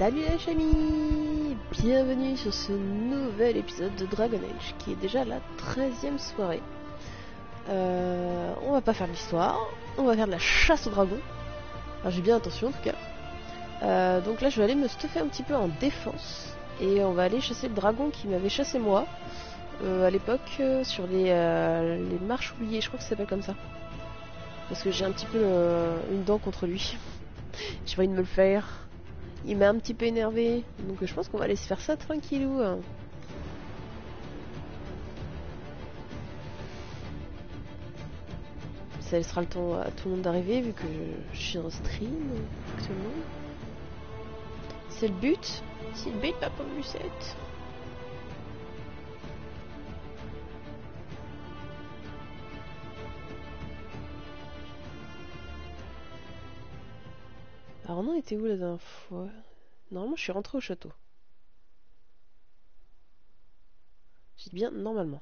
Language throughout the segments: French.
Salut les amis, bienvenue sur ce nouvel épisode de Dragon Age qui est déjà la 13e soirée. On va pas faire de l'histoire, on va faire de la chasse aux dragons. Enfin, j'ai bien intention en tout cas. Donc là je vais aller me stuffer un petit peu en défense et on va aller chasser le dragon qui m'avait chassé moi à l'époque sur les marches oubliées, je crois que ça s'appelle comme ça. Parce que j'ai un petit peu une dent contre lui. J'ai envie de me le faire. Il m'a un petit peu énervé, donc je pense qu'on va aller se faire ça tranquillou. Ça laissera le temps à tout le monde d'arriver vu que je suis en stream actuellement. C'est le but. C'est le but, papa Lucette. Alors on en était où la dernière fois? Normalement je suis rentrée au château. J'ai dit bien normalement.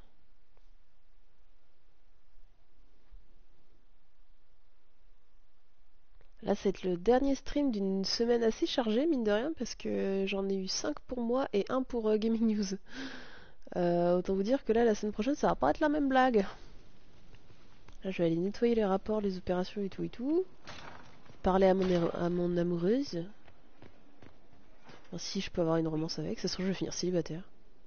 Là ça va être le dernier stream d'une semaine assez chargée mine de rien parce que j'en ai eu 5 pour moi et 1 pour Gaming News. Autant vous dire que là la semaine prochaine ça va pas être la même blague. Là je vais aller nettoyer les rapports, les opérations et tout. Parler à mon amoureuse. Enfin, si je peux avoir une romance avec, ça se trouve je vais finir célibataire.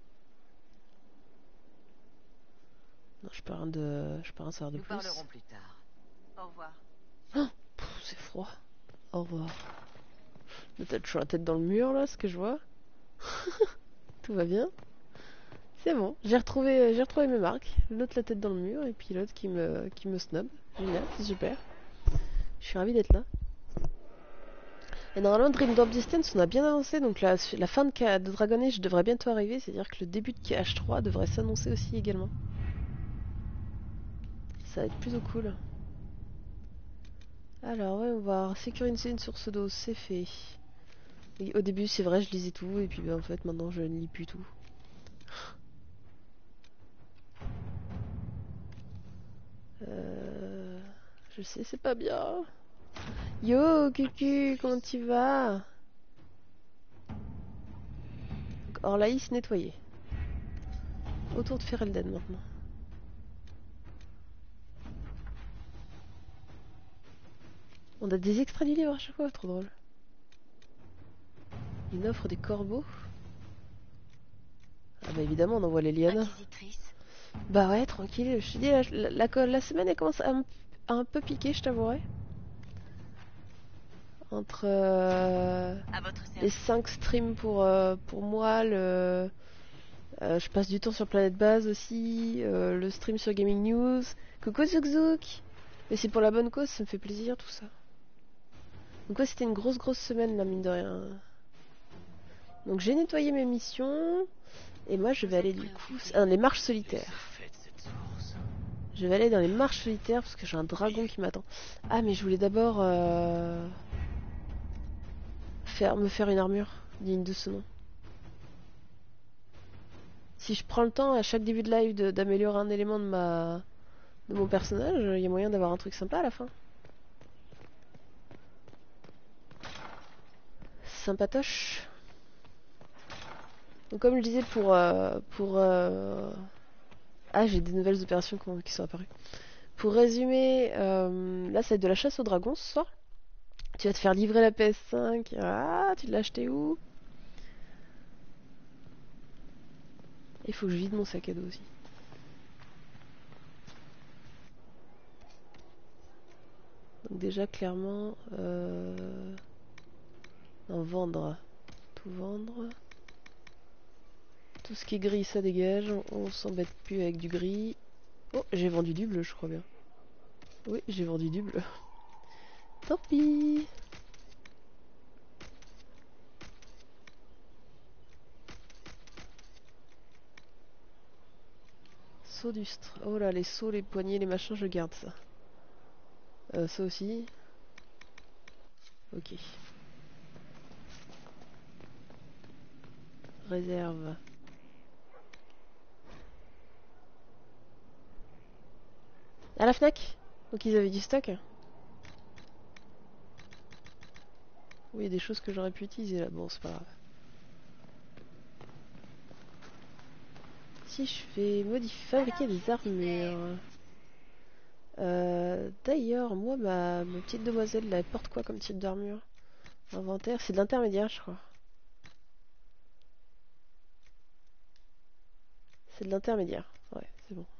Non, je peux rien savoir de Nous plus. parlerons plus tard. Au revoir. Oh, c'est froid. Au revoir. Peut-être je suis la tête dans le mur là, ce que je vois. Tout va bien. C'est bon, j'ai retrouvé mes marques. L'autre la tête dans le mur et puis l'autre qui me snob. Génial, c'est super. Je suis ravie d'être là. Et normalement, Dream Drop Distance, on a bien avancé, donc la fin de Dragon Age devrait bientôt arriver, c'est-à-dire que le début de KH3 devrait s'annoncer aussi également. Ça va être plutôt cool. Alors, ouais, on va sécuriser une source d'eau, c'est fait. Et au début, c'est vrai, je lisais tout, et puis en fait, maintenant, je ne lis plus tout. Je sais, c'est pas bien. Yo, Cucu, comment tu vas? Orlaïs nettoyé. Autour de Ferelden maintenant. On a des extraits du livre à chaque fois, trop drôle. Une offre des corbeaux. Ah bah évidemment, on envoie les lianes. Bah ouais, tranquille. Je te dis, la semaine elle commence à un peu piquer, je t'avouerai. Entre les 5 streams pour moi, je passe du temps sur Planète Base aussi, le stream sur Gaming News. Coucou Zouk Zouk. Mais c'est pour la bonne cause, ça me fait plaisir tout ça. Donc ouais, c'était une grosse semaine là, mine de rien. Donc j'ai nettoyé mes missions. Et moi je vais aller du coup dans les marches solitaires. Je vais aller dans les marches solitaires parce que j'ai un dragon qui m'attend. Ah mais je voulais d'abord me faire une armure digne de ce nom. Si je prends le temps à chaque début de live d'améliorer un élément de mon personnage, il y a moyen d'avoir un truc sympa à la fin. Sympatoche. Donc comme je disais ah, j'ai des nouvelles opérations qui sont apparues. Pour résumer, là ça va être de la chasse aux dragons ce soir. Tu vas te faire livrer la PS5. Ah, tu l'as acheté où? Il faut que je vide mon sac à dos aussi. Donc déjà clairement, non, vendre. Tout vendre. Tout ce qui est gris, ça dégage. On s'embête plus avec du gris. Oh, j'ai vendu du bleu, je crois bien. Oui, j'ai vendu du bleu. Tant pis. Saut d'ustre. Oh là, les sauts, les poignets, les machins, je garde ça. Ça aussi. Ok. Réserve. À la Fnac. Donc ils avaient du stock. Oui, il y a des choses que j'aurais pu utiliser là. Bon, c'est pas grave. Si je fais modifier, fabriquer des armures. D'ailleurs, moi, ma petite demoiselle, là, elle porte quoi comme type d'armure? Inventaire, c'est de l'intermédiaire, je crois. C'est de l'intermédiaire. Ouais, c'est bon.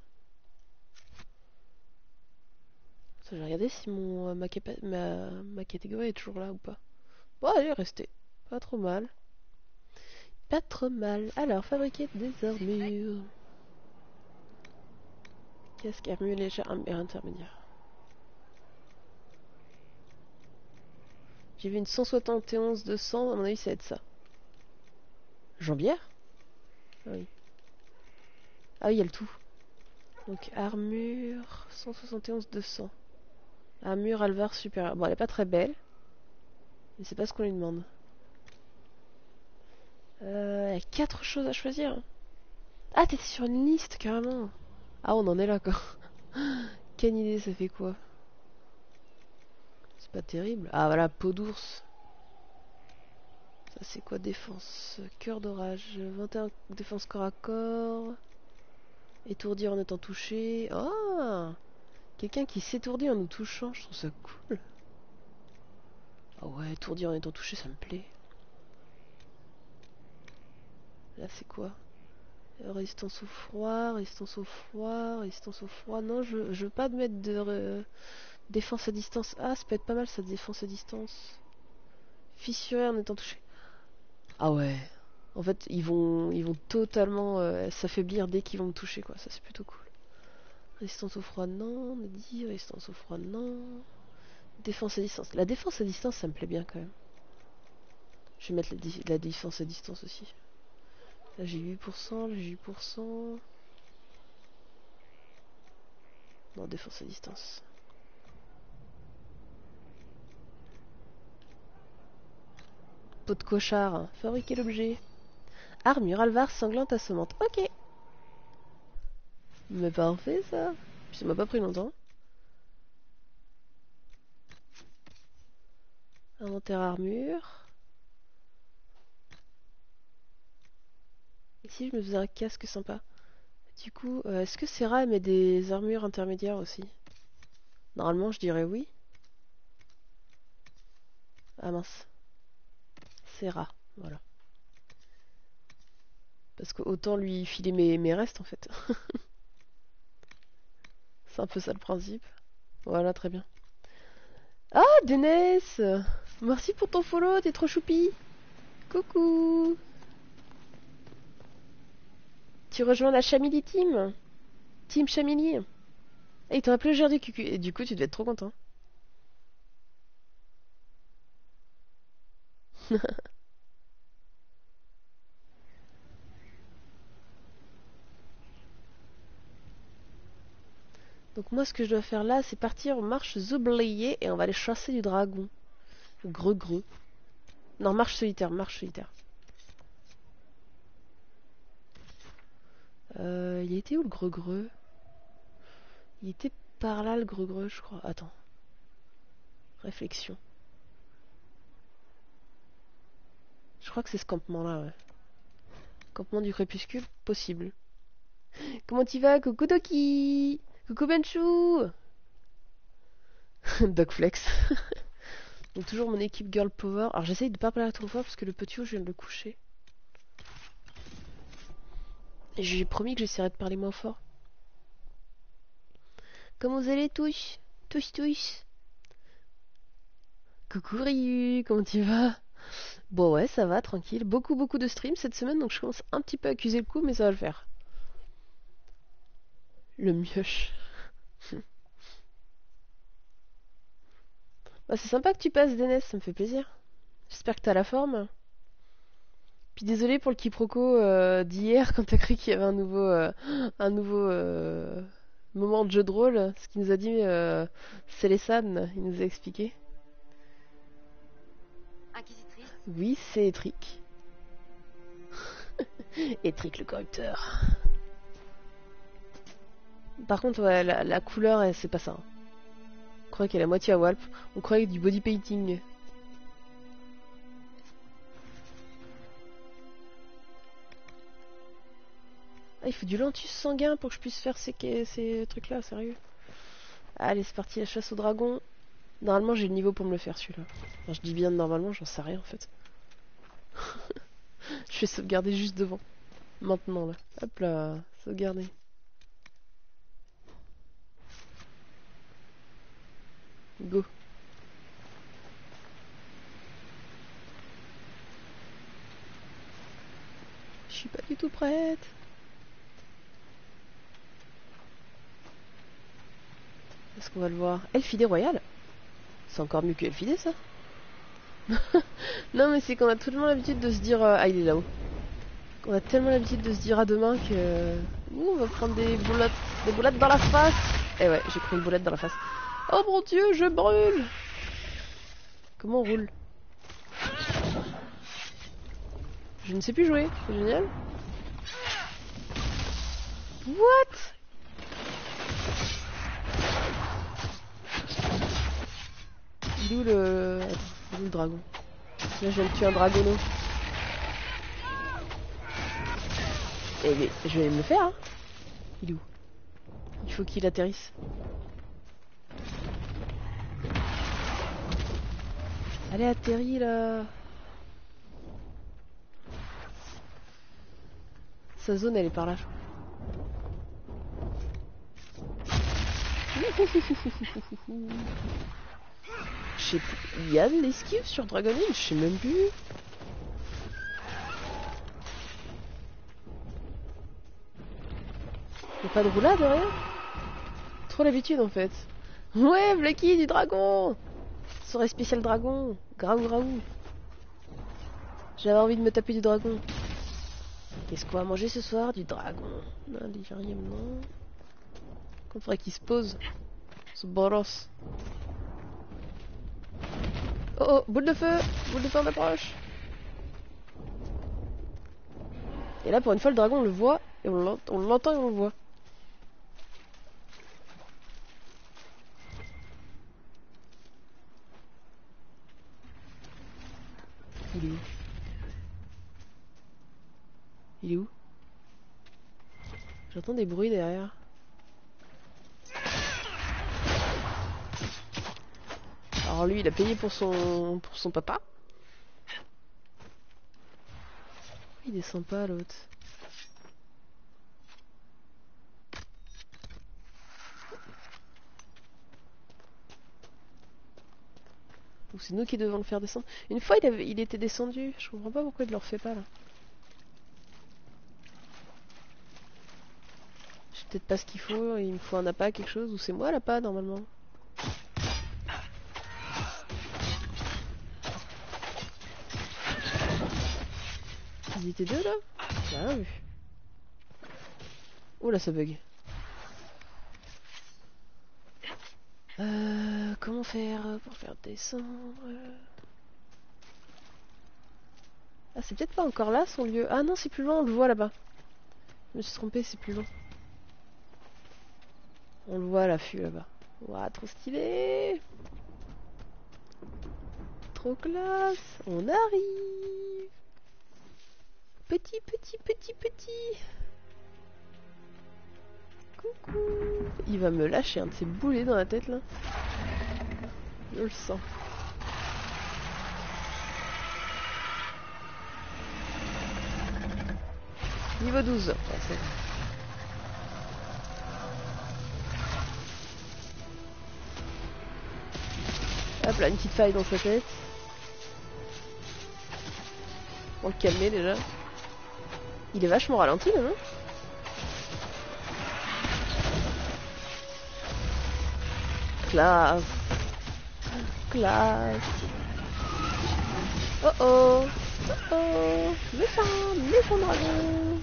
Je vais regarder si ma catégorie est toujours là ou pas. Bon, elle est restée. Pas trop mal. Pas trop mal. Alors, fabriquer des armures. Casque, armure légère, armure intermédiaire. J'ai vu une 171 200, à mon avis ça va être ça. Jambière? Ah oui. Ah oui, il y a le tout. Donc armure 171 200. Armure Alvar supérieure. Bon, elle est pas très belle. Mais c'est pas ce qu'on lui demande. Il y a 4 choses à choisir. Ah, t'étais sur une liste carrément. Ah, on en est là quoi. Quelle idée, ça fait quoi? C'est pas terrible. Ah voilà, peau d'ours. Ça c'est quoi? Défense. Cœur d'orage. 21 défense corps à corps. Étourdir en étant touché. Oh, quelqu'un qui s'étourdit en nous touchant, je trouve ça cool. Ah ouais, étourdir en étant touché, ça me plaît. Là c'est quoi? Résistance au froid, résistance au froid, résistance au froid. Non, je veux pas mettre de défense à distance. Ah, ça peut être pas mal ça, défense à distance. Fissuré en étant touché. Ah ouais. En fait, ils vont totalement s'affaiblir dès qu'ils vont me toucher, quoi. Ça, c'est plutôt cool. Résistance au froid, non. On a dit résistance au froid, non. Défense à distance. La défense à distance, ça me plaît bien quand même. Je vais mettre la défense à distance aussi. Là, j'ai 8%, là, j'ai 8%. Non, défense à distance. Peau de cochard. Fabriquer l'objet. Armure alvar sanglante assommante. Ok. Mais parfait ça. Puis ça m'a pas pris longtemps. Inventaire armure. Ici je me faisais un casque sympa. Du coup, est-ce que Serra met des armures intermédiaires aussi? Normalement je dirais oui. Ah mince. Serra, voilà. Parce que autant lui filer mes restes en fait. C'est un peu ça le principe. Voilà, très bien. Ah, Denes! Merci pour ton follow, t'es trop choupi! Coucou! Tu rejoins la Chamili Team? Team Chamili? Et ils t'ont appelé aujourd'hui, et du coup tu devais être trop content. Donc moi ce que je dois faire là, c'est partir en marche oubliée et on va aller chasser du dragon. Greux. Non, marche solitaire, marche solitaire. Il était où le greux? Il était par là le greux, je crois. Attends. Réflexion. Je crois que c'est ce campement-là, ouais. Campement du crépuscule, possible. Comment tu vas, coucou Doki? Coucou Benchou? Dogflex. Donc toujours mon équipe Girl Power. Alors j'essaye de pas parler trop fort parce que le petit haut, je viens de le coucher. Et j'ai promis que j'essaierais de parler moins fort. Comment vous allez tous? Tous. Coucou Ryu, comment tu vas? Bon ouais, ça va, tranquille. Beaucoup de streams cette semaine, donc je commence un petit peu à accuser le coup, mais ça va le faire. Le mioche. Bah c'est sympa que tu passes, Denes, ça me fait plaisir. J'espère que t'as la forme. Puis désolé pour le quiproquo d'hier quand t'as cru qu'il y avait un nouveau moment de jeu de rôle. Ce qu'il nous a dit, c'est les San, il nous a expliqué. Inquisitrice. Oui, c'est Etric. Etric le corrupteur. Par contre, ouais, la couleur, c'est pas ça. On croyait qu'elle est à moitié à Walp. On croyait du body painting. Ah, il faut du lentus sanguin pour que je puisse faire ces trucs-là, sérieux. Allez, c'est parti, la chasse au dragon. Normalement, j'ai le niveau pour me le faire, celui-là. Enfin, je dis bien normalement, j'en sais rien, en fait. Je vais sauvegarder juste devant. Maintenant, là. Hop là, sauvegarder. Go. Je suis pas du tout prête. Est-ce qu'on va le voir? Elfidé royal? C'est encore mieux que Elfidé, ça. Non, mais c'est qu'on a tellement l'habitude de se dire... Ah, il est là-haut. On a tellement l'habitude de se dire à demain que... Ouh, on va prendre des boulettes dans la face. Eh ouais, j'ai pris une boulette dans la face. Oh mon dieu, je brûle. Comment on roule? Je ne sais plus jouer, c'est génial. What? Il est où le... Attends, il est où le dragon? Là, je viens de tuer un dragonneau. Eh mais, je vais me le faire, hein. Il est où? Il faut qu'il atterrisse. Allez, atterris, là. Sa zone, elle est par là, je crois. Je sais plus. Il y a de l'esquive sur Dragon Age, je sais même plus. Y'a pas de roulade, rien. Trop l'habitude en fait. Ouais, Blacky, du dragon. Soirée spéciale dragon. Graou graou. J'avais envie de me taper du dragon. Qu'est-ce qu'on va manger ce soir? Du dragon. Non, Delirium, non. Qu'on faudrait qu'il se pose. Ce boros. Oh oh, boule de feu. Boule de feu en approche. Et là, pour une fois, le dragon, on le voit. Et on l'entend et on le voit. Il est où? Il est où? J'entends des bruits derrière. Alors lui, il a payé pour son papa. Il descend pas l'autre. Ou c'est nous qui devons le faire descendre. Une fois il était descendu. Je comprends pas pourquoi il le refait pas là. Je sais peut-être pas ce qu'il faut. Il me faut un appât, quelque chose. Ou c'est moi l'appât normalement. Ils étaient deux là? J'ai rien vu. Oh là ça bug. Comment faire pour faire descendre? Ah c'est peut-être pas encore là son lieu. Ah non c'est plus loin, on le voit là-bas. Je me suis trompé, c'est plus loin. On le voit à l'affût là-bas. Ouah, trop stylé! Trop classe! On arrive! Petit, petit, petit, petit! Coucou! Il va me lâcher un de ses boulets dans la tête là. Je le sens. Niveau 12. Ouais, hop là, une petite faille dans sa tête. Pour le calmer déjà. Il est vachement ralenti même. Hein, classe. Classe. Oh oh. Oh oh. Méchant dragon.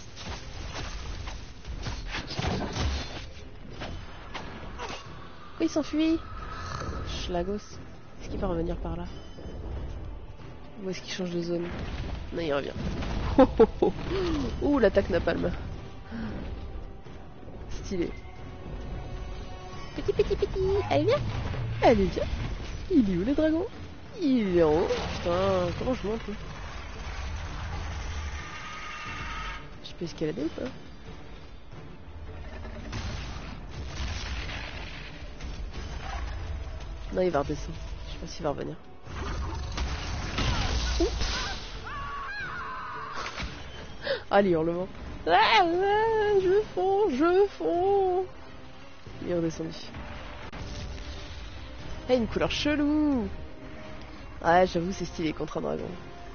Pourquoi il s'enfuit? Schlagos. Est-ce qu'il va revenir par là? Ou est-ce qu'il change de zone? Non, il revient. Oh, oh, oh. Ouh, l'attaque napalm. Stylé. Petit, petit, petit. Allez, viens. Allez, viens. Il est où le dragon? Il est en haut. Putain, comment je monte là? Je peux escalader ou pas? Non, il va redescendre. Je sais pas s'il va revenir. Oups. Ah, les hurlements. Ah, je fonds. Il est redescendu. Ah, une couleur chelou. Ouais, j'avoue, c'est stylé contre un dragon.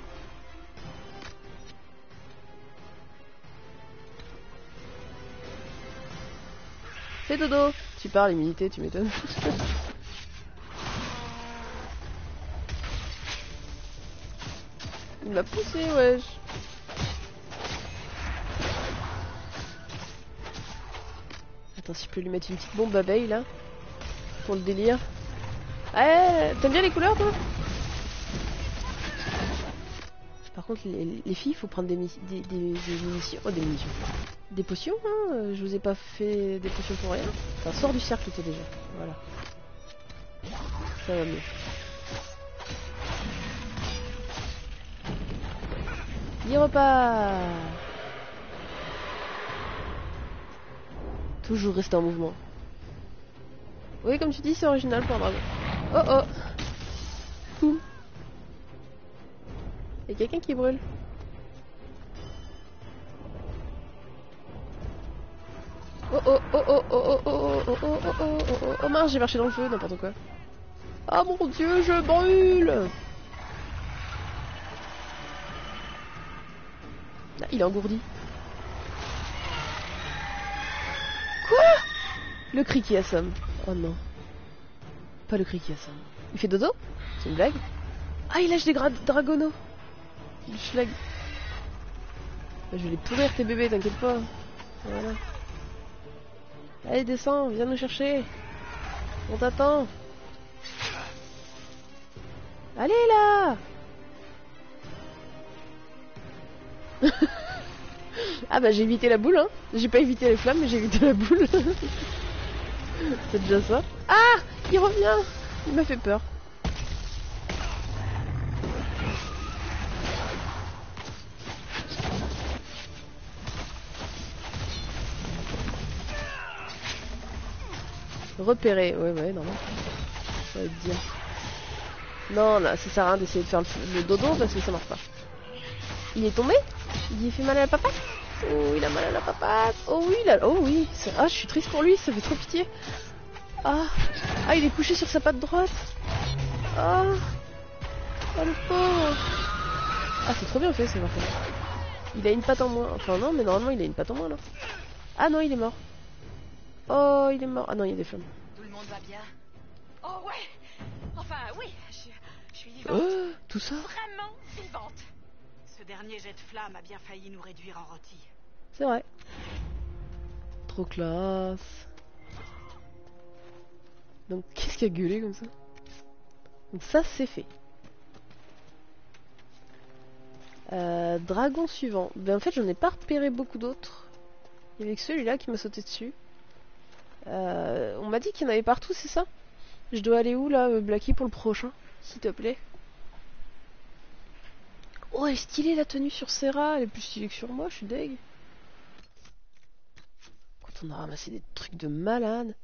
Fais dodo. Tu parles, immunité, tu m'étonnes. Il m'a poussé, wesh. Attends, si je peux lui mettre une petite bombe abeille là. Pour le délire. Ouais, t'aimes bien les couleurs toi? Par contre, les filles, il faut prendre des munitions. Oh, des munitions. Des potions, hein. Je vous ai pas fait des potions pour rien. Enfin, sors du cercle toi déjà. Voilà. Ça va mieux. Il repart. Toujours rester en mouvement. Oui, comme tu dis, c'est original pour un dragon. Oh oh. Boum. Y'a quelqu'un qui brûle. Oh oh oh oh oh oh oh oh oh oh oh oh oh mince, j'ai marché dans le feu, n'importe quoi. Oh mon dieu, je brûle. Ah, il est engourdi. Quoi? Le cri qui assomme. Oh non. Pas le cri qui assomme. Il fait dodo? C'est une blague? Ah, il lâche des dragonos. Du schlag. Je vais les pourrir tes bébés, t'inquiète pas. Voilà. Allez, descends, viens nous chercher. On t'attend. Allez là. Ah bah j'ai évité la boule, hein. J'ai pas évité les flammes, mais j'ai évité la boule. C'est déjà ça. Ah, il revient. Il m'a fait peur. Repérer, ouais, normal. Ça va te dire. Non, là, ça sert à rien d'essayer de faire le dodo parce que ça marche pas. Il est tombé? Il fait mal à la papate? Oh, il a mal à la papate. Oh oui, là, oh oui. Ah, je suis triste pour lui, ça fait trop pitié. Ah, il est couché sur sa patte droite. Ah, le pauvre. Ah, c'est trop bien fait, c'est parfait. Il a une patte en moins. Enfin non, mais normalement il a une patte en moins là. Ah non, il est mort. Oh, il est mort. Ah non, il y a des flammes. Tout le monde va bien? Oh ouais. Enfin oui, je suis vivante. Tout ça? Vraiment vivante. Ce dernier jet de flamme a bien failli nous réduire en rôti. C'est vrai. Trop classe. Donc qu'est-ce qu'il a gueulé comme ça? Donc ça c'est fait. Dragon suivant. Ben en fait j'en ai pas repéré beaucoup d'autres. Il y avait que celui-là qui m'a sauté dessus. On m'a dit qu'il y en avait partout, c'est ça? Je dois aller où là, Blacky, pour le prochain? S'il te plaît. Oh, elle est stylée la tenue sur Serra, elle est plus stylée que sur moi, je suis deg. Quand on a ramassé des trucs de malade.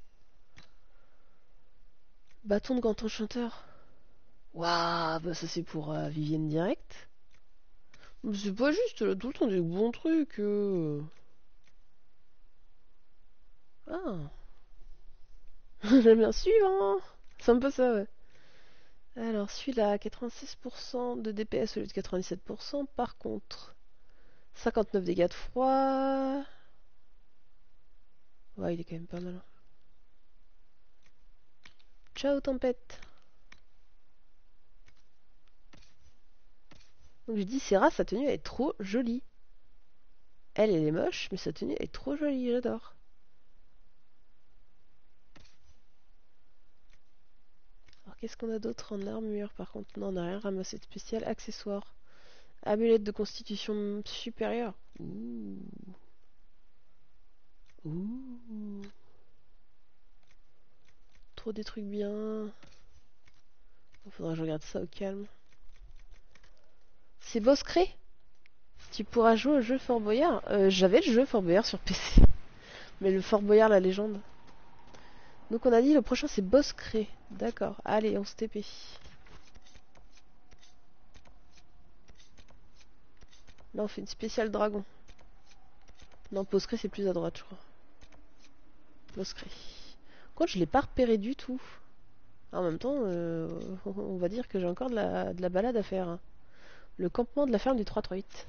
Bâton de Ganton chanteur. Waouh, bah ça c'est pour Vivienne direct. C'est pas juste, là, tout le temps des bons trucs. Ah. J'aime bien suivant. C'est un peu ça, ouais. Alors, celui-là, 86% de DPS au lieu de 97%. Par contre, 59 dégâts de froid. Ouais, il est quand même pas mal. Hein. Ciao, tempête. Donc, je dis, Serra, sa tenue, elle est trop jolie. Elle est moche, mais sa tenue, elle est trop jolie, j'adore. Alors, qu'est-ce qu'on a d'autre en armure, par contre? Non, on n'a rien ramassé de spécial. Accessoires. Amulette de constitution supérieure. Ouh. Ouh. Trop des trucs bien. Faudra que je regarde ça au calme. C'est Boscré. Tu pourras jouer au jeu Fort Boyard. J'avais le jeu Fort Boyard sur PC. Mais le Fort Boyard, la légende. Donc on a dit le prochain c'est Boscré. D'accord. Allez, on se TP. Là on fait une spéciale dragon. Non, Boscré c'est plus à droite je crois. Boscré. Quoi, je l'ai pas repéré du tout. En même temps, on va dire que j'ai encore de la balade à faire. Hein. Le campement de la ferme du 338.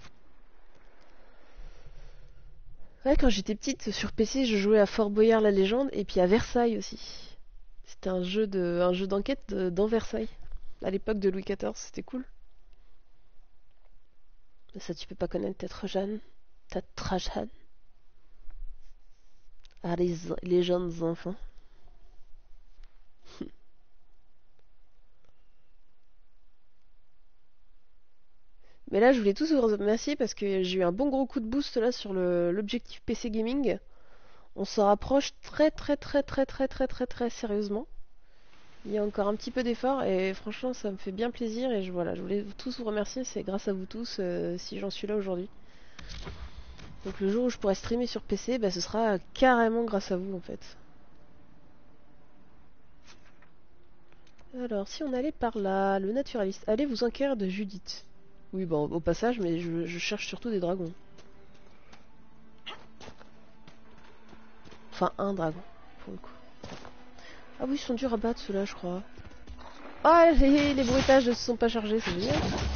Ouais, quand j'étais petite, sur PC, je jouais à Fort Boyard la légende et puis à Versailles aussi. C'était un jeu d'enquête dans Versailles. À l'époque de Louis XIV, c'était cool. Ça, tu peux pas connaître, t'es trop jeune. T'es trop jeune. Ah, les jeunes enfants. Mais là, je voulais tous vous remercier parce que j'ai eu un bon gros coup de boost là sur l'objectif PC Gaming. On s'en rapproche très sérieusement. Il y a encore un petit peu d'effort et franchement ça me fait bien plaisir et voilà, je voulais tous vous remercier, c'est grâce à vous tous si j'en suis là aujourd'hui. Donc le jour où je pourrai streamer sur PC, bah, ce sera carrément grâce à vous en fait. Alors si on allait par là, le naturaliste, allez vous enquérir de Judith. Oui bon au passage mais je cherche surtout des dragons. Enfin un dragon pour le coup. Ah oui ils sont durs à battre ceux-là je crois. Ah les bruitages ne se sont pas chargés, c'est génial.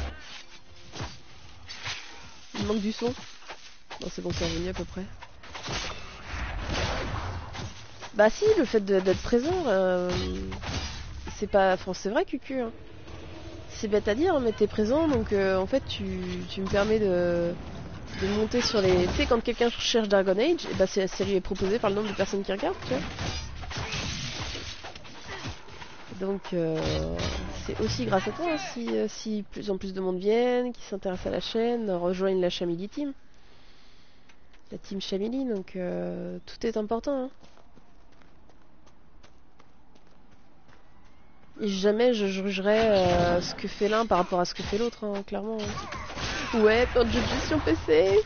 Il manque du son. Non c'est bon c'est revenu à peu près. Bah si, le fait d'être présent, c'est pas... Enfin c'est vrai Cucu. Hein. C'est bête à dire mais t'es présent donc en fait tu me permets de monter sur les... Tu sais quand quelqu'un cherche Dragon Age, et bah c'est lui est proposé par le nombre de personnes qui regardent tu vois. Donc c'est aussi grâce à toi hein, si plus en plus de monde viennent, qui s'intéressent à la chaîne, rejoignent la Chamili Team. La team Chamili, donc tout est important. Hein. Et jamais je jugerai ce que fait l'un par rapport à ce que fait l'autre, hein, clairement. Hein. Ouais, plein de jeux de gestion PC.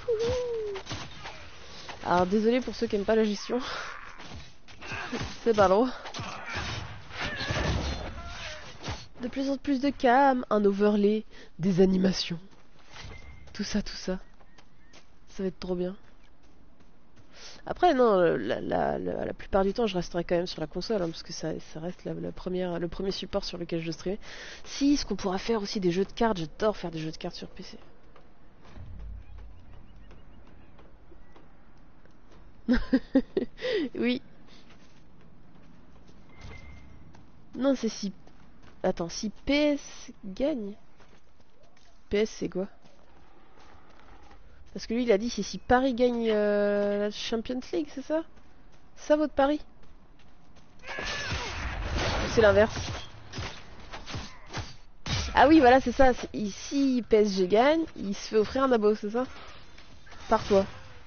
Alors désolé pour ceux qui aiment pas la gestion. C'est pas long. De plus en plus de cam, un overlay, des animations. Tout ça. Ça va être trop bien. Après, non, la plupart du temps, je resterai quand même sur la console, hein, parce que ça reste le premier support sur lequel je streamais. Si, ce qu'on pourra faire aussi des jeux de cartes, j'adore faire des jeux de cartes sur PC. Oui. Non, c'est si... Attends, si PS gagne... PS, c'est quoi? Parce que lui, il a dit c'est si Paris gagne la Champions League, c'est ça? Ça, votre pari? C'est l'inverse. Ah oui, voilà, c'est ça. Si PSG gagne, il se fait offrir un abo, c'est ça? Par toi.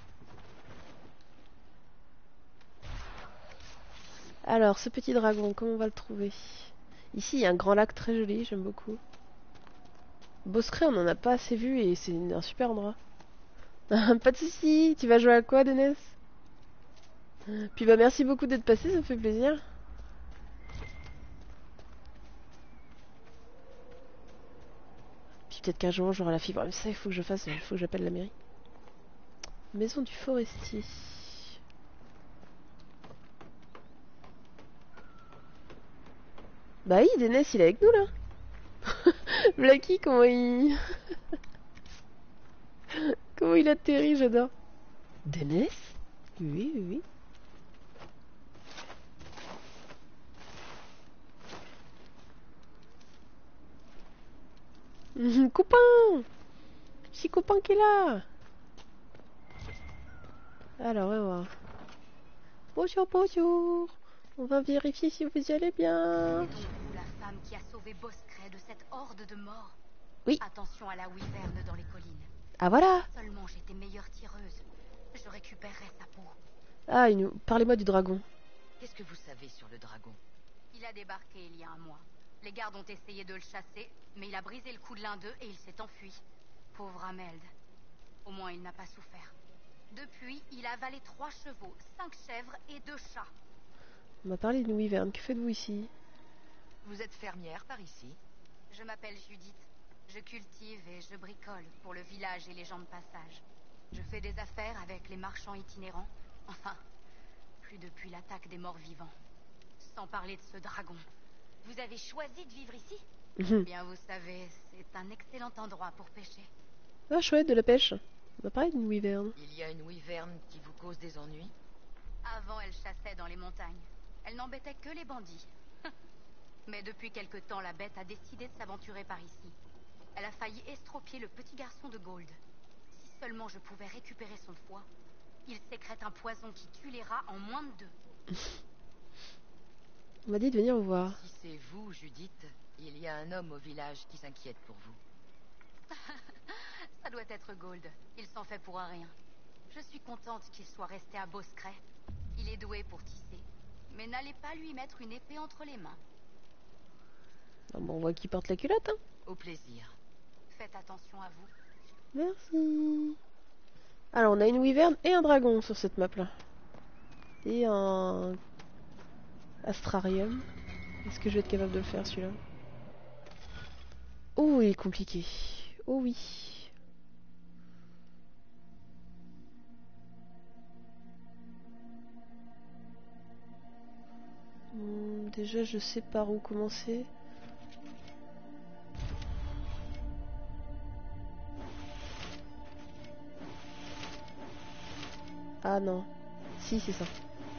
Alors, ce petit dragon, comment on va le trouver? Ici, il y a un grand lac très joli, j'aime beaucoup. Boscré, on en a pas assez vu et c'est un super endroit. Pas de soucis, tu vas jouer à quoi, Denis? Puis bah merci beaucoup d'être passé, ça me fait plaisir. Puis peut-être qu'un jour j'aurai la fibre. Mais ça, il faut que je fasse, il faut que j'appelle la mairie. Maison du forestier. Bah oui, Denis, il est avec nous là. Blacky, comment il... comment il atterrit, j'adore. Denis? Oui. Copain! Petit copain qui est là. Alors, on va voir. Bonjour. On va vérifier si vous allez bien. C'est donc vous la femme qui a sauvé Boscré de cette horde de morts? Oui. Attention à la wyverne dans les collines. Ah voilà. Seulement j'étais meilleure tireuse, je récupérerai sa peau. Ah, parlez-moi du dragon. Qu'est-ce que vous savez sur le dragon? Il a débarqué il y a un mois. Les gardes ont essayé de le chasser, mais il a brisé le cou de l'un d'eux et il s'est enfui. Pauvre Ameld. Au moins il n'a pas souffert. Depuis, il a avalé 3 chevaux, 5 chèvres et 2 chats. On m'a parlé d'une wyvern, que faites-vous ici? Vous êtes fermière par ici? Je m'appelle Judith. Je cultive et je bricole pour le village et les gens de passage. Je fais des affaires avec les marchands itinérants. Enfin, plus depuis l'attaque des morts vivants. Sans parler de ce dragon. Vous avez choisi de vivre ici? Bien, vous savez, c'est un excellent endroit pour pêcher. Ah, chouette, de la pêche. On m'a parlé d'une wyvern. Il y a une wyvern qui vous cause des ennuis? Avant, elle chassait dans les montagnes. Elle n'embêtait que les bandits. Mais depuis quelque temps, la bête a décidé de s'aventurer par ici. Elle a failli estropier le petit garçon de Gold. Si seulement je pouvais récupérer son foie, il sécrète un poison qui tue les rats en moins de 2. On m'a dit de venir vous voir. Si c'est vous, Judith, il y a un homme au village qui s'inquiète pour vous. Ça doit être Gold. Il s'en fait pour un rien. Je suis contente qu'il soit resté à Boscret. Il est doué pour tisser. Mais n'allez pas lui mettre une épée entre les mains. Ah bon, on voit qu'il porte la culotte, hein. Au plaisir. Faites attention à vous. Merci. Alors, on a une wyvern et un dragon sur cette map-là. Et un... astrarium. Est-ce que je vais être capable de le faire, celui-là? Oh, il est compliqué. Oh oui. Déjà, je sais par où commencer. Ah non. Si, c'est ça.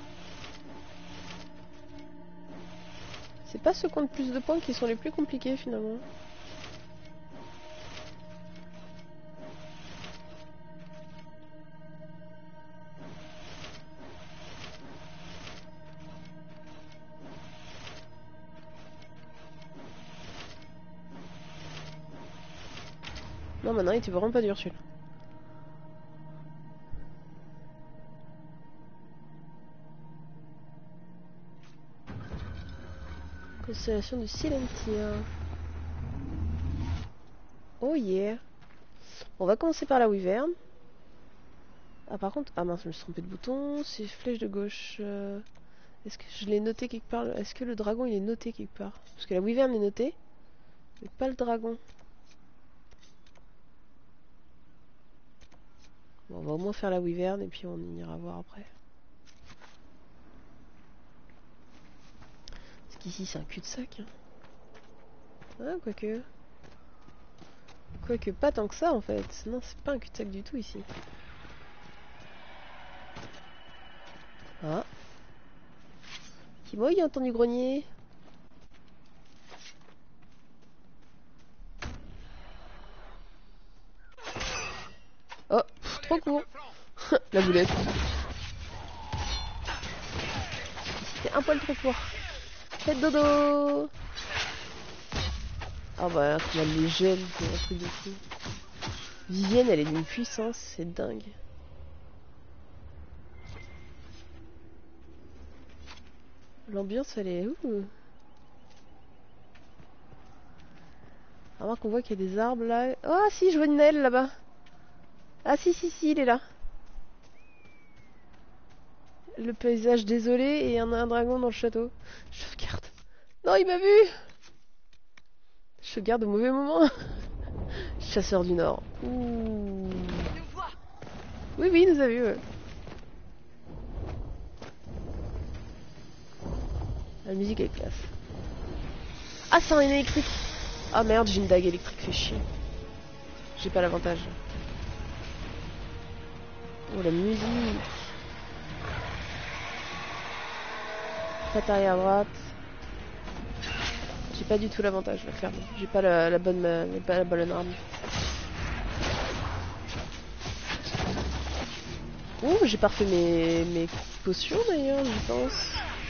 C'est pas ceux qui ont le plus de points qui sont les plus compliqués finalement. Non, maintenant il était vraiment pas dur celui-là. Constellation de Silentia. Oh yeah. On va commencer par la wyvern. Ah par contre, ah mince, je me suis trompé de bouton. C'est flèche de gauche. Est-ce que je l'ai noté quelque part? Est-ce que le dragon il est noté quelque part? Parce que la wyvern est notée, mais pas le dragon. Bon, on va au moins faire la wyvern et puis on ira voir après. Parce qu'ici c'est un cul-de-sac. Hein. Ah, quoique. Quoique pas tant que ça en fait. Non, c'est pas un cul-de-sac du tout ici. Ah. Qui moi il a entendu grogner. Oh, pff, trop court. La boulette. C'était un poil trop court. Faites dodo. Ah bah, la légende, c'est un truc de fou. Vivienne, elle est d'une puissance, c'est dingue. L'ambiance, elle est... Ouh. Alors qu'on voit qu'il y a des arbres là. Oh si, je vois une aile là-bas. Ah si, il est là. Le paysage désolé et un dragon dans le château. Je sauvegarde. Non, il m'a vu. Je sauvegarde au mauvais moment. Chasseur du Nord. Ouh. Oui, il nous a vu. Ouais. La musique est classe. Ah, c'est un électrique. Ah merde, j'ai une dague électrique, fait chier. J'ai pas l'avantage. Oh, la musique. Patte arrière à droite. J'ai pas du tout l'avantage, clairement. J'ai pas la bonne arme. Oh, j'ai pas refait mes potions d'ailleurs, je pense.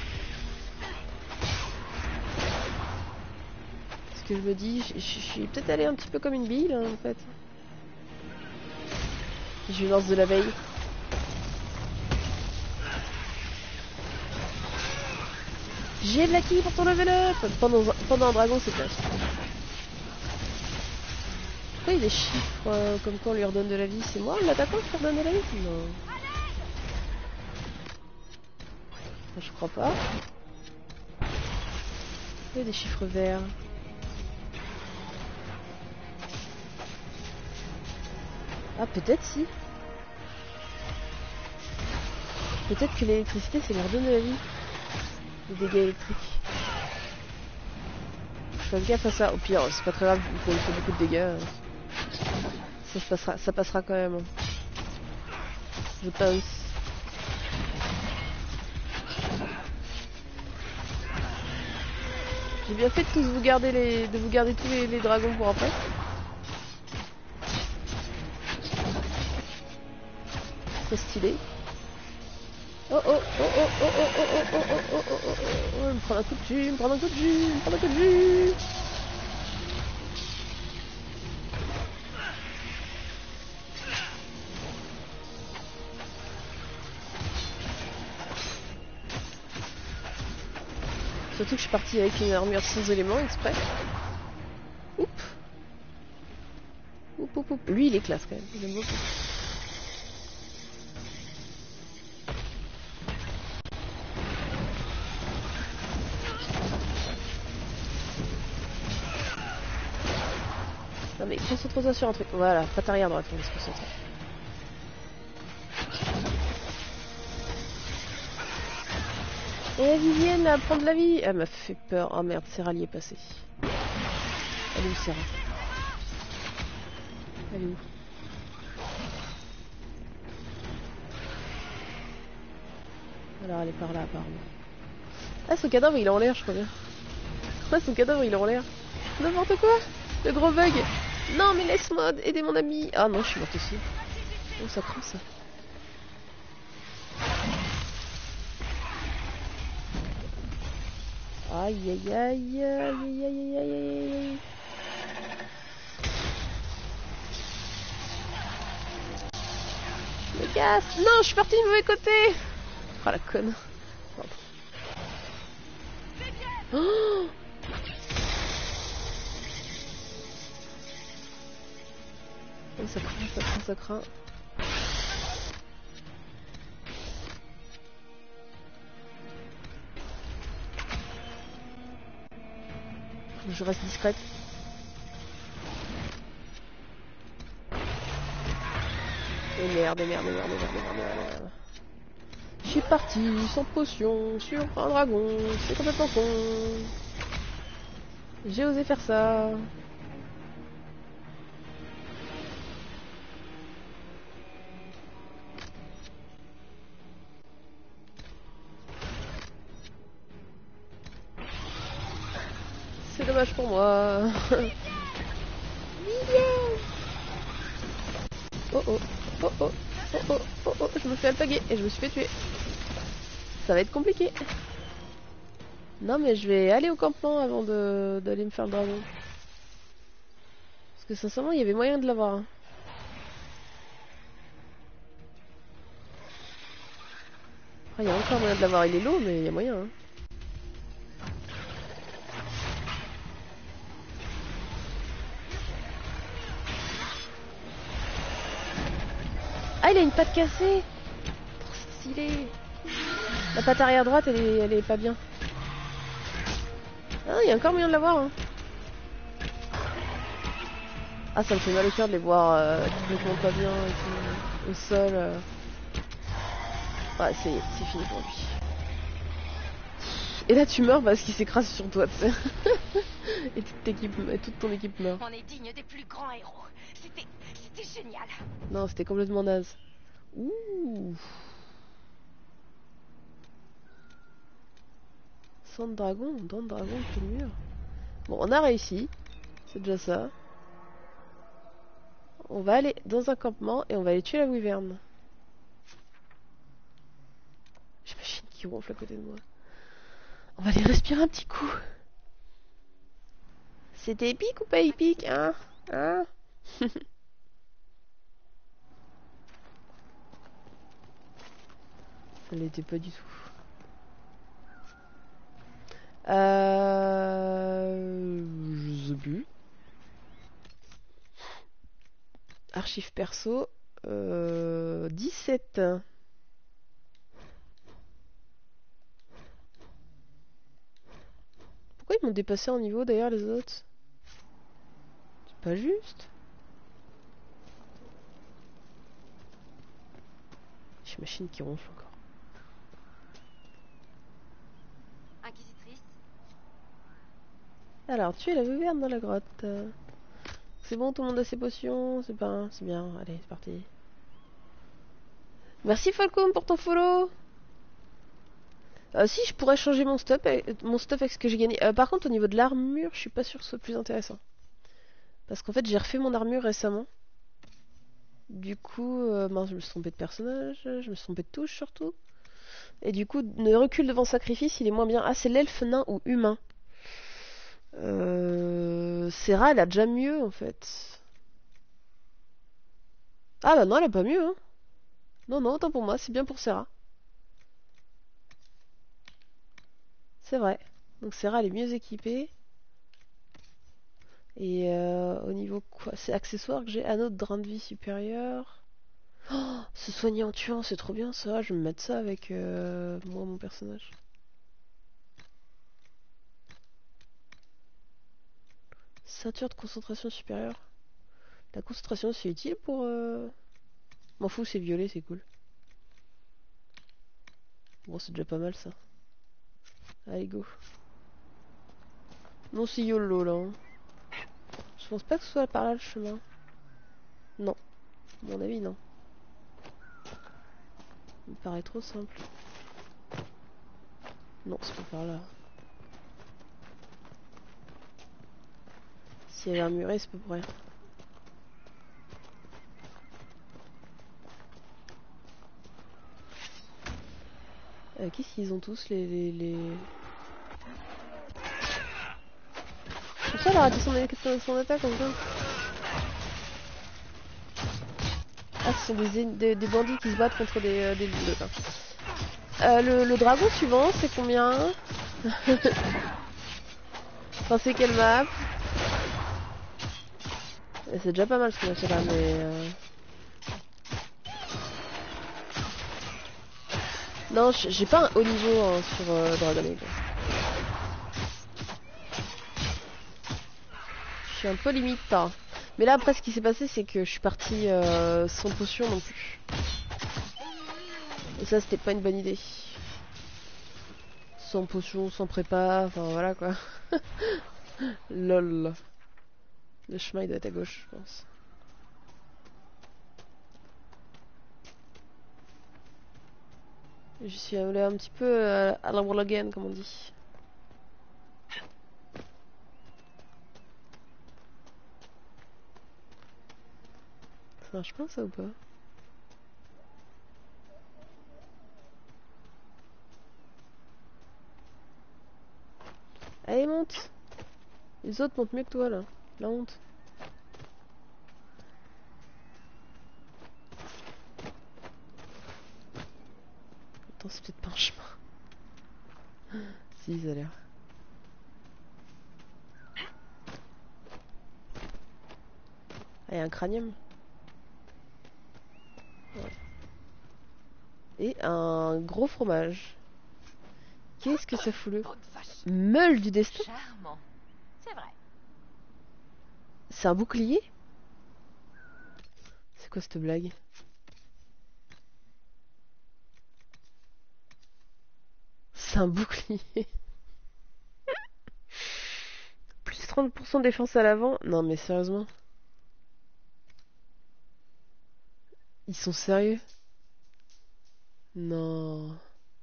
Ce que je me dis, je suis peut-être allé un petit peu comme une bille là, en fait. Je lance de la veille. J'ai de la qui pour ton level up. Pendant un dragon, c'est classe. Pourquoi il y a des chiffres comme quoi on lui redonne de la vie? C'est moi l'attaquant qui redonne de la vie? Non. Je crois pas. Il y a des chiffres verts. Ah, peut-être si. Peut-être que l'électricité, c'est leur donne de la vie. Les dégâts électriques. Fais gaffe à ça. Au pire, c'est pas très grave, il faut beaucoup de dégâts. Ça passera quand même. Je pense. J'ai bien fait de vous garder tous les dragons pour après. Très stylé. Oh oh oh oh oh oh oh oh oh oh oh oh oh oh, il me prend un coup de jus, il me prend un coup de jus, il me prend un coup de jus. Surtout que je suis partie avec une armure sans éléments exprès. Oups. Oup, oup, oup. Lui il est classe quand même, j'aime beaucoup. Non mais concentre-toi sur un truc. Voilà, pas t'arrière droite, on va se concentrer. Et la Vivienne à prendre la vie. Elle m'a fait peur. Oh merde, Serra y est passée. Elle est où Serra? Elle est où? Alors elle est par là apparemment. Ah son cadavre il est en l'air je crois bien. Ah son cadavre il est en l'air. N'importe quoi. Le gros bug. Non mais laisse-moi aider mon ami. Ah non je suis morte aussi. Oh ça craint ça. Aïe aïe aïe aïe aïe aïe aïe aïe. Je me casse. Non je suis partie du mauvais côté. Oh la conne. Oh oh, ça craint, ça craint, ça craint. Je reste discrète. Et merde, merde, merde, merde, merde, merde. Je suis parti sans potion sur un dragon. C'est complètement con. J'ai osé faire ça. C'est dommage pour moi. Oh oh, oh oh, oh oh, oh oh, je me fais alpaguer et je me suis fait tuer. Ça va être compliqué. Non mais je vais aller au campement avant d'aller me faire le dragon. Parce que sincèrement il y avait moyen de l'avoir. Hein. Ah, il y a encore moyen de l'avoir, il est lourd mais il y a moyen. Hein. Ah il a une patte cassée. Trop stylé. La patte arrière droite elle est pas bien. Ah il y a encore moyen de l'avoir. Hein. Ah ça me fait mal au cœur de les voir complètement pas bien et tout, au sol. Ouais c'est fini pour lui. Et là tu meurs parce qu'il s'écrase sur toi, tu sais. Et toute ton équipe meurt. On est digne des plus grands héros. C'était génial. Non, c'était complètement naze. Ouh. Sang de dragon, dents de dragon, tout le mur. Bon, on a réussi. C'est déjà ça. On va aller dans un campement et on va aller tuer la wyvern. J'ai ma chienne qui ronfle à côté de moi. On va aller respirer un petit coup. C'était épique ou pas épique, hein? Hein? Ça l'était pas du tout. Je sais plus. Archive perso. 17. Pourquoi il m'ont dépassé en niveau d'ailleurs les autres? C'est pas juste. J'ai ma machine qui ronfle encore. Inquisitrice. Alors, tu es la gouverne dans la grotte. C'est bon, tout le monde a ses potions. C'est bien, c'est bien. Allez, c'est parti. Merci Falcom pour ton follow. Si, je pourrais changer mon stuff avec ce que j'ai gagné. Par contre, au niveau de l'armure, je suis pas sûr que ce soit plus intéressant. Parce qu'en fait, j'ai refait mon armure récemment. Du coup, mince, je me suis trompé de personnage. Je me suis trompé de touche surtout. Et du coup, le recul devant sacrifice, il est moins bien. Ah, c'est l'elfe nain ou humain. Serra, elle a déjà mieux en fait. Ah bah non, elle a pas mieux. Hein. Non, non, autant pour moi, c'est bien pour Serra. C'est vrai. Donc Serra, elle est mieux équipée. Et au niveau quoi? C'est accessoire que j'ai anneau de drain de vie supérieur. Oh, se soigner en tuant, c'est trop bien ça. Je vais me mettre ça avec moi, mon personnage. Ceinture de concentration supérieure. La concentration, c'est utile pour... M'en fous, c'est violet, c'est cool. Bon, c'est déjà pas mal ça. Allez, go. Non, c'est YOLO là. Hein. Je pense pas que ce soit par là le chemin. Non. À mon avis, non. Il me paraît trop simple. Non, c'est pas par là. S'il y avait un muret, c'est pas pour rien. Qu'est-ce qu'ils ont tous les... Pourquoi elle a raté son attaque comme ça? Ah, ce sont des bandits qui se battent contre des le dragon suivant, c'est combien? Enfin, c'est quelle map? C'est déjà pas mal ce qu'on a fait là, mais... Non, j'ai pas un haut niveau hein, sur Dragon Age. Je suis un peu limite. Hein. Mais là, après, ce qui s'est passé, c'est que je suis partie sans potion non plus. Et ça, c'était pas une bonne idée. Sans potion, sans prépa, enfin voilà quoi. Lol. Le chemin, il doit être à gauche, je pense. Je suis allée un petit peu à la wall again, comme on dit. Ça marche pas ça ou pas? Allez, monte! Les autres montent mieux que toi là. La honte. Attends, c'est peut-être pas un chemin. Si, ça a l'air. Ah, y'a un cranium. Ouais. Et un gros fromage. Qu'est-ce que ça fout le meule du destin? Charmant. C'est vrai. C'est un bouclier? C'est quoi cette blague? C'est un bouclier. Plus 30% de défense à l'avant? Non mais sérieusement? Ils sont sérieux? Non.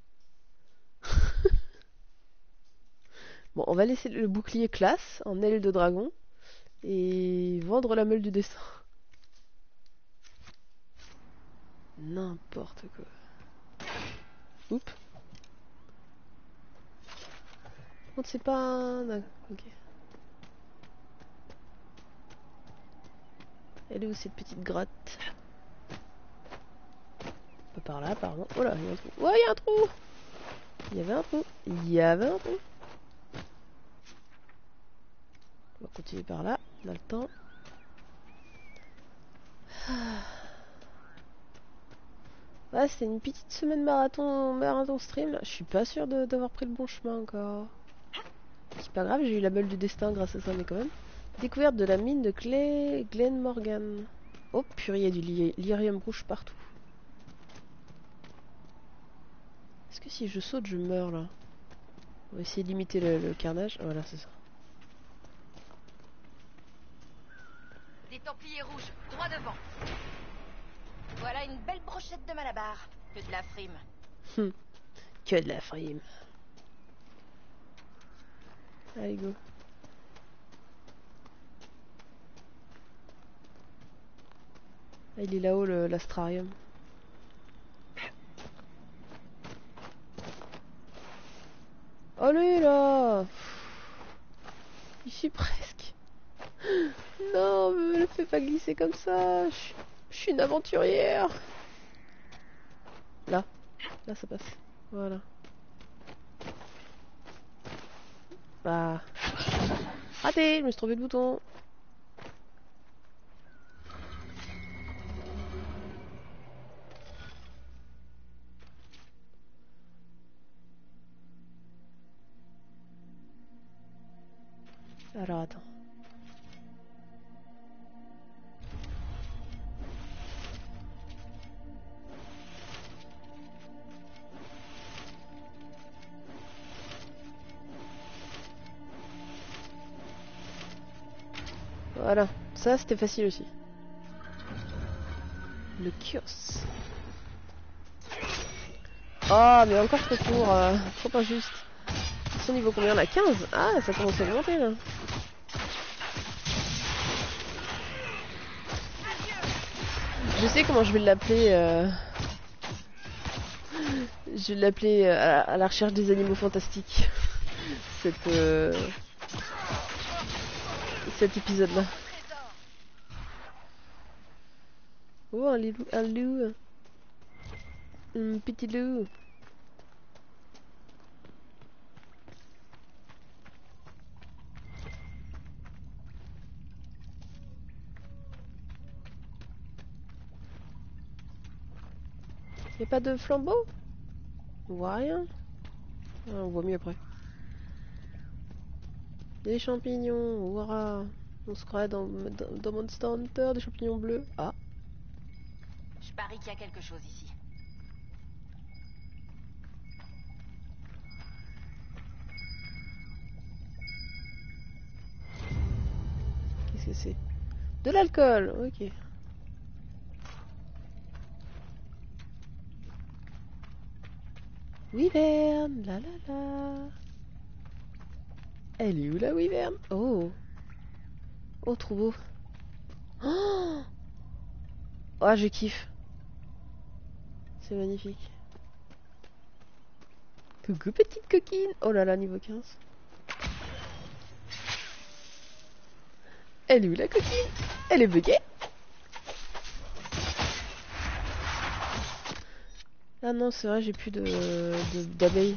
Bon, on va laisser le bouclier classe en aile de dragon et vendre la meule du destin. N'importe quoi. Oups. Contre c'est pas un... Ok. Elle est où cette petite grotte? Pas par là, pardon. Oh là, il y a un trou. Ouais, il y a un trou. Il y avait un trou. Il y avait un trou. On va continuer par là. On a le temps. Ouais, c'était une petite semaine marathon stream. Je suis pas sûre d'avoir pris le bon chemin encore. C'est pas grave, j'ai eu la balle du destin grâce à ça, mais quand même. Découverte de la mine de Glen Morgan. Oh purée, il y a du lyrium rouge partout. Est-ce que si je saute, je meurs là? On va essayer de limiter le carnage. Voilà, c'est ça. Des Templiers rouges, droit devant. Voilà une belle brochette de malabar. Que de la frime. Que de la frime. Allez, go. Ah, il est là-haut, l'astrarium. Oh lui là! Il suis presque. Non, me le fais pas glisser comme ça. Je suis une aventurière. Là ça passe. Voilà. Bah. Raté, je me suis trompé de bouton. Alors attends. Voilà, ça c'était facile aussi. Le kiosque. Oh, mais encore trop court, trop injuste. Son niveau combien on a 15? Ah, ça commence à augmenter là. Je sais comment je vais l'appeler. Je vais l'appeler à la recherche des animaux fantastiques. Cet épisode-là. Oh, un loup. Un petit loup. Y'a pas de flambeau? On voit rien. Ah, on voit mieux après. Des champignons, ouah. On se croirait dans Monster Hunter, des champignons bleus. Ah. Je parie qu'il y a quelque chose ici. Qu'est-ce que c'est? De l'alcool, ok. Wyvern, la la la. Elle est où la Wyvern? Oh. Oh, trop beau. Oh, oh je kiffe. C'est magnifique. Coucou petite coquine. Oh là là, niveau 15. Elle est où la coquine? Elle est buggée. Ah non, c'est vrai, j'ai plus d'abeilles.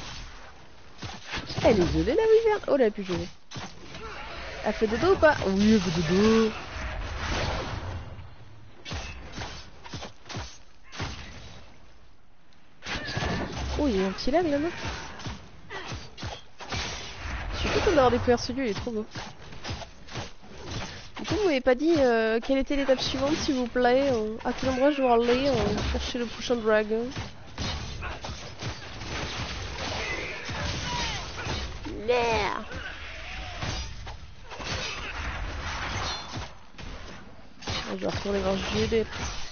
Elle est gelée la Wyvern. Oh là, elle est plus gelée. Elle fait dodo ou pas? Oui, elle fait dodo. Oh, il y a un petit lag là-bas. Je suis contente d'avoir découvert ce lieu, il est trop beau. Du coup, vous m'avez pas dit quelle était l'étape suivante, s'il vous plaît. À quel endroit je dois aller chercher le prochain dragon. Merde. Je vais retourner voir Juliette.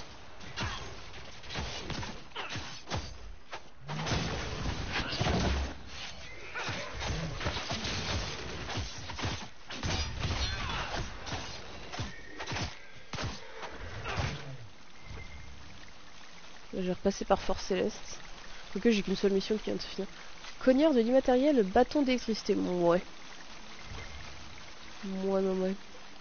Je vais repasser par Fort Céleste. Donc j'ai qu'une seule mission qui vient de se finir. Cogneur de l'immatériel, bâton d'électricité. Ouais. Ouais.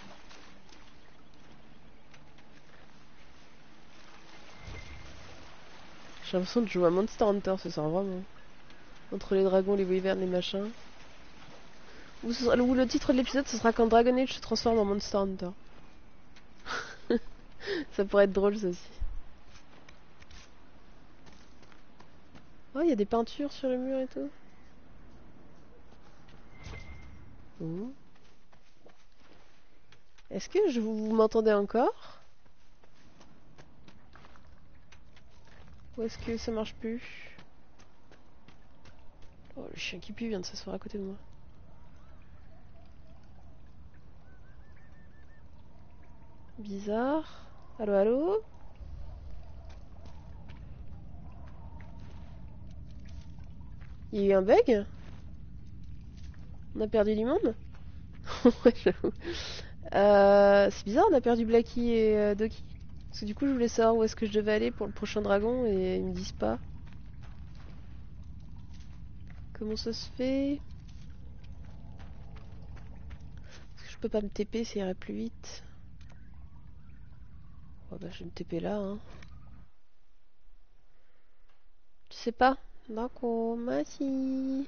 J'ai l'impression de jouer à Monster Hunter ce soir, vraiment. Entre les dragons, les wyverns, les machins. Ou le titre de l'épisode, ce sera quand Dragon Age se transforme en Monster Hunter. Ça pourrait être drôle, ça aussi. Oh, il y a des peintures sur le mur et tout. Est-ce que vous m'entendez encore? Ou est-ce que ça marche plus? Oh, le chien qui pue vient de s'asseoir à côté de moi. Bizarre. Allô, allô? Il y a eu un bug? On a perdu du monde? Ouais, j'avoue. C'est bizarre, on a perdu Blackie et Doki. Parce que du coup, je voulais savoir où est-ce que je devais aller pour le prochain dragon et ils me disent pas. Comment ça se fait? Parce que je peux pas me TP, ça irait plus vite. Oh bah, je vais me TP là, hein. Tu sais pas? D'accord, merci.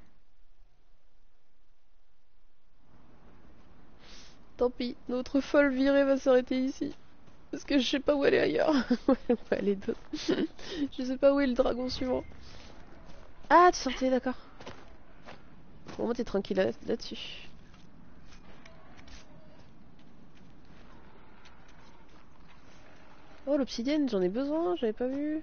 Tant pis, notre folle virée va s'arrêter ici. Parce que je sais pas où aller ailleurs. Où aller d'autre. Je sais pas où est le dragon suivant. Ah, tu sortais, d'accord. Bon, moi t'es tranquille là-dessus. Oh, l'obsidienne, j'en ai besoin, j'avais pas vu.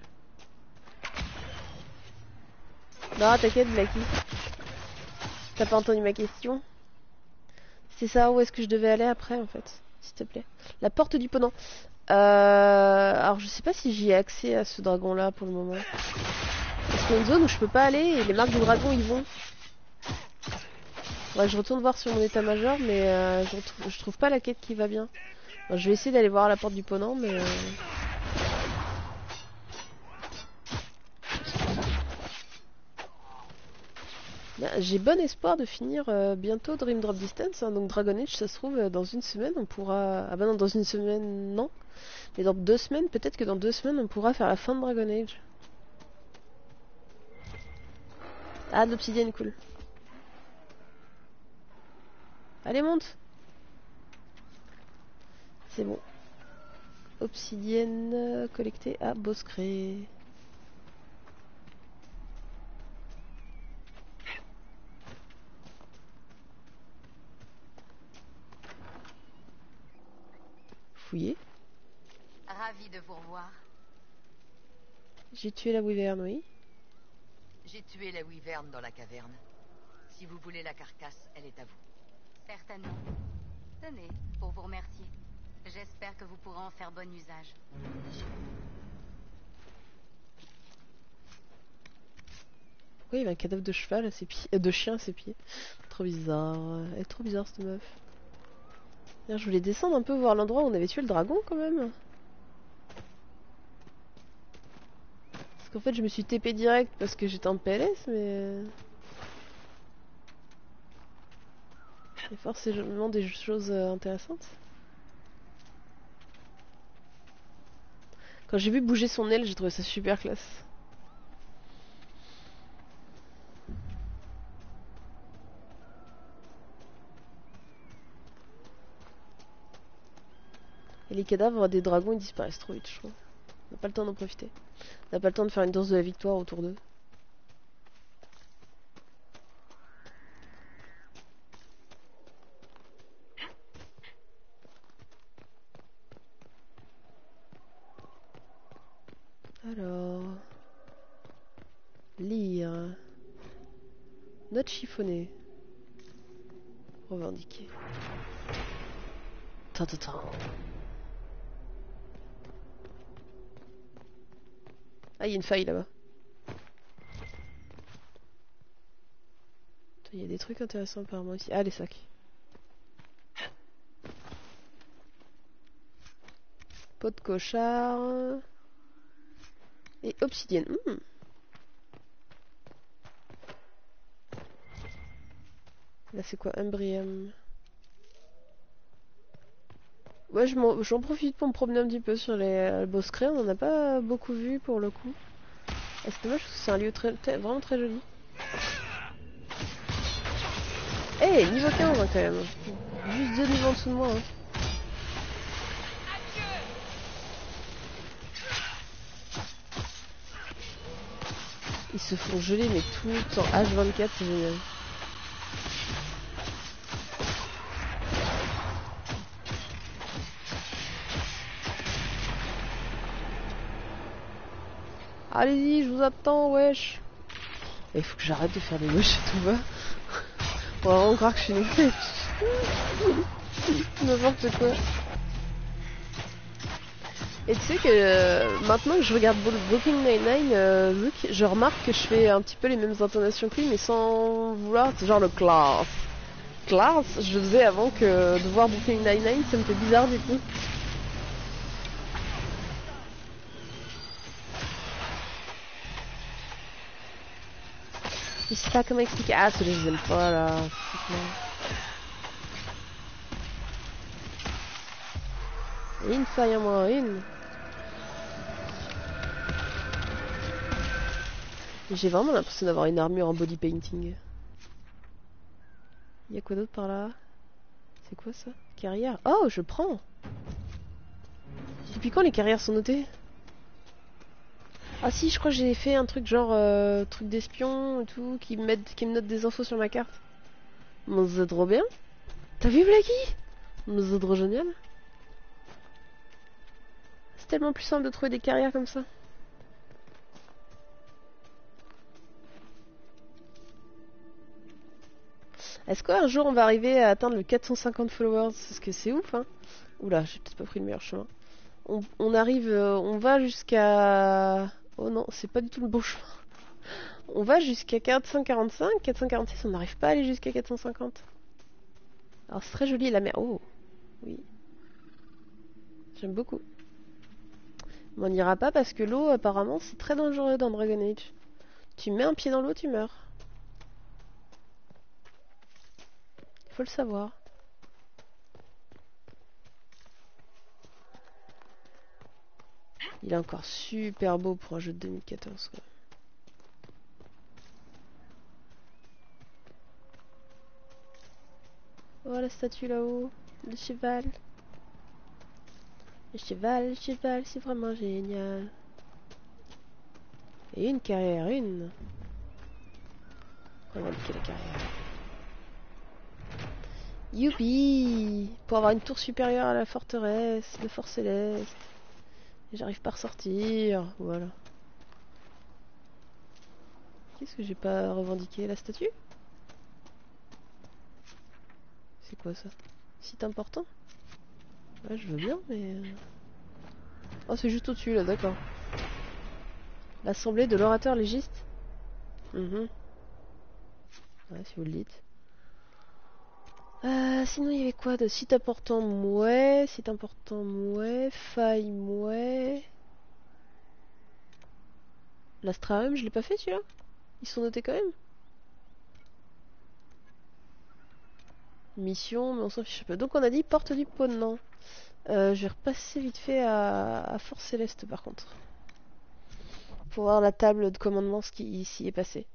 Non, t'inquiète, Blackie. T'as pas entendu ma question? C'est ça, où est-ce que je devais aller après, en fait? S'il te plaît. La porte du Ponant. Alors, je sais pas si j'y ai accès à ce dragon-là pour le moment. Parce qu'il y a une zone où je peux pas aller et les marques du dragon y vont. Ouais, je retourne voir sur mon état-major, mais je trouve pas la quête qui va bien. Bon, je vais essayer d'aller voir la porte du Ponant, mais... J'ai bon espoir de finir bientôt Dream Drop Distance, hein, donc Dragon Age, ça se trouve dans une semaine on pourra... Ah bah non, dans une semaine non, mais dans 2 semaines, peut-être que dans 2 semaines on pourra faire la fin de Dragon Age. Ah, de l'obsidienne, cool. Allez, monte. C'est bon. Obsidienne collectée à Boscré. Fouiller. Ravi de vous revoir. J'ai tué la wyvern, oui. J'ai tué la wyvern dans la caverne. Si vous voulez la carcasse, elle est à vous. Certainement. Tenez, pour vous remercier. J'espère que vous pourrez en faire bon usage. Pourquoi il y avait un cadavre de cheval à ses pieds, de chien à ses pieds? Trop bizarre. Elle est trop bizarre cette meuf. D'ailleurs, je voulais descendre un peu voir l'endroit où on avait tué le dragon quand même. Parce qu'en fait je me suis TP direct parce que j'étais en PLS, mais... Il y a forcément des choses intéressantes. Quand j'ai vu bouger son aile, j'ai trouvé ça super classe. Et les cadavres des dragons, ils disparaissent trop vite, je trouve. On n'a pas le temps d'en profiter. On n'a pas le temps de faire une danse de la victoire autour d'eux. Alors... Lire... Note chiffonnée. Revendiquer. Tintin. Ah, il y a une faille là-bas. Il y a des trucs intéressants apparemment ici. Ah, les sacs. Pot de cochard. Et obsidienne. Là, c'est quoi? Umbrium. Ouais, j'en profite pour me promener un petit peu sur les Boscré. On en a pas beaucoup vu pour le coup. Et c'est dommage parce que c'est un lieu vraiment très joli. Eh, hey, niveau 15 hein, quand même. Juste 2 niveaux en dessous de moi. Hein. Ils se font geler mais tout le temps. H24, c'est génial. Allez-y, je vous attends, wesh. Il faut que j'arrête de faire des wesh et tout va. On va vraiment croire que je suis une n'importe quoi. Et tu sais que maintenant que je regarde Brooklyn Nine-Nine, je remarque que je fais un petit peu les mêmes intonations que lui, mais sans vouloir. C'est genre le class. Class, je faisais avant que de voir Brooklyn Nine-Nine, ça me fait bizarre du coup. Je sais pas comment expliquer. Ah, celui-là, je les aime pas là. Une faille en moins, une. J'ai vraiment l'impression d'avoir une armure en body painting. Y'a quoi d'autre par là? C'est quoi ça? Carrière? Oh, je prends! Depuis quand les carrières sont notées? Ah si, je crois que j'ai fait un truc genre truc d'espion et tout, qui me note des infos sur ma carte. Mais c'est trop bien! T'as vu Blacky? Mais c'est trop génial! C'est tellement plus simple de trouver des carrières comme ça. Est-ce qu'un jour on va arriver à atteindre le 450 followers? Parce que c'est ouf, hein. Oula, j'ai peut-être pas pris le meilleur chemin. On arrive, on va jusqu'à... Oh non, c'est pas du tout le bon chemin. On va jusqu'à 445, 446, on n'arrive pas à aller jusqu'à 450. Alors c'est très joli la mer. Oh, oui. J'aime beaucoup. Mais on n'ira pas parce que l'eau, apparemment, c'est très dangereux dans Dragon Age. Tu mets un pied dans l'eau, tu meurs. Il faut le savoir. Il est encore super beau pour un jeu de 2014, quoi. Oh, la statue là-haut. Le cheval. Le cheval, c'est vraiment génial. Et une carrière, une. On va niquer la carrière. Youpi! Pour avoir une tour supérieure à la forteresse, le fort céleste. Et j'arrive pas à ressortir. Voilà. Qu'est-ce que j'ai pas revendiqué? La statue? C'est quoi ça? Site important? Ouais, je veux bien, mais... Oh, c'est juste au-dessus, là, d'accord. L'assemblée de l'orateur légiste? Ouais, si vous le dites. Sinon, il y avait quoi de site important? Mouais. Site important, mouais. Faille, mouais. L'Astraum, je l'ai pas fait, celui-là? Ils sont notés quand même? Mission, mais on s'en fiche pas. Donc on a dit porte du Ponant. Je vais repasser vite fait à Fort Céleste par contre. Pour voir la table de commandement, ce qui s'y est passé.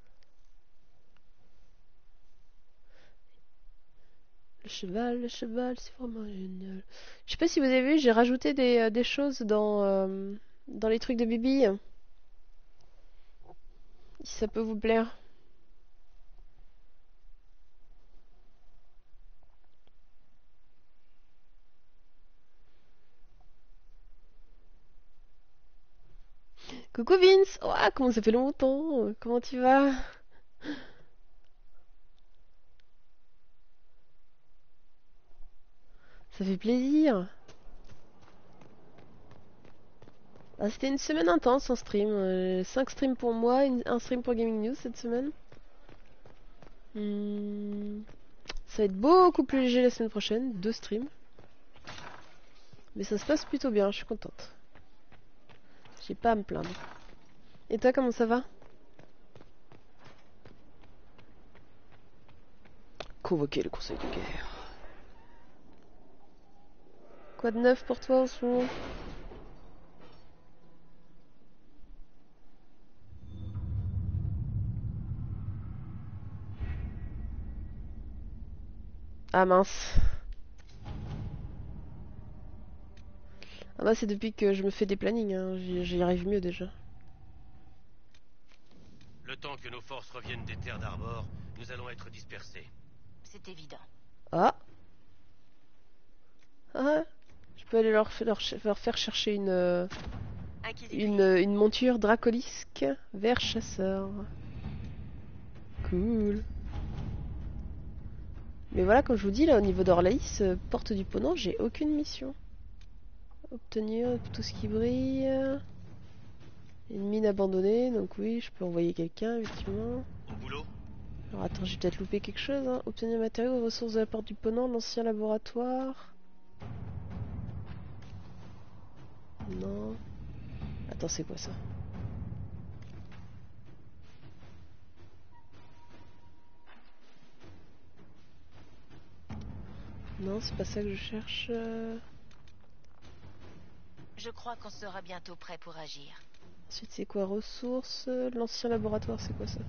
Le cheval, c'est vraiment génial. Je sais pas si vous avez vu, j'ai rajouté des choses dans les trucs de Bibi. Si ça peut vous plaire. Coucou Vince! Oh, comment ça fait longtemps! Comment tu vas? Ça fait plaisir! Ah, c'était une semaine intense en stream. 5 streams pour moi, un stream pour Gaming News cette semaine. Ça va être beaucoup plus léger la semaine prochaine, 2 streams. Mais ça se passe plutôt bien, je suis contente. J'ai pas à me plaindre. Et toi, comment ça va? Convoquer le conseil de guerre. Quoi de neuf pour toi en ce moment? Ah mince. Ah bah c'est depuis que je me fais des plannings, hein. J'y arrive mieux déjà. Le temps que nos forces reviennent des terres d'Arbor, nous allons être dispersés. C'est évident. Ah. Ah. Je peux aller leur faire chercher une... une monture dracolisque vers chasseur. Cool. Mais voilà, comme je vous dis, là au niveau d'Orlaïs, porte du Ponant, j'ai aucune mission. Obtenir tout ce qui brille. Une mine abandonnée, donc oui, je peux envoyer quelqu'un, effectivement. Au boulot. Alors attends, j'ai peut-être loupé quelque chose. Hein. Obtenir matériaux aux ressources de la porte du Ponant, l'ancien laboratoire. Non. Attends, c'est quoi ça? Non, c'est pas ça que je cherche. Je crois qu'on sera bientôt prêt pour agir. Ensuite, c'est quoi? Ressources. L'ancien laboratoire, c'est quoi ça?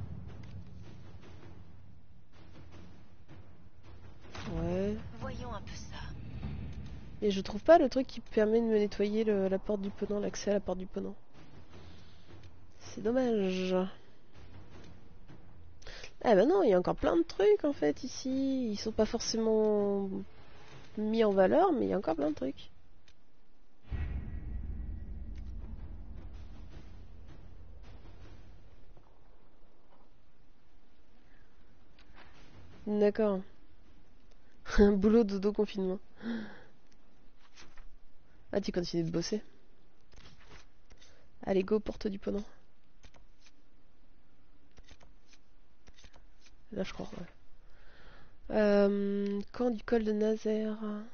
Ouais. Voyons un peu ça. Et je trouve pas le truc qui permet de me nettoyer la porte du Ponant, l'accès à la porte du Ponant. C'est dommage. Ah bah non, il y a encore plein de trucs en fait ici. Ils sont pas forcément mis en valeur, mais il y a encore plein de trucs. D'accord. Un boulot dodo confinement. Ah, tu continues de bosser. Allez, go, porte du Ponant. Là, je crois, ouais. Camp du col de Nazaire.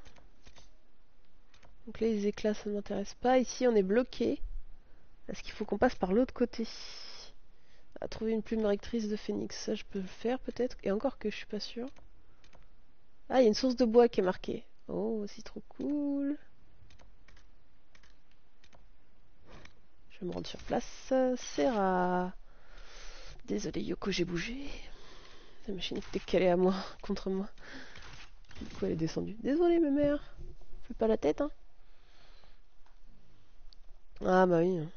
Donc là, les éclats, ça ne m'intéresse pas. Ici, on est bloqué. Est-ce qu'il faut qu'on passe par l'autre côté? À trouver une plume rectrice de phénix. Ça, je peux le faire, peut-être. Et encore que je suis pas sûre. Ah, il y a une source de bois qui est marquée. Oh, c'est trop cool. Je vais me rendre sur place. Serra. Désolé Yoko, j'ai bougé. La machine était calée à moi, contre moi. Du coup, elle est descendue. Désolé, ma mère. Fais pas la tête, hein. Ah, bah oui.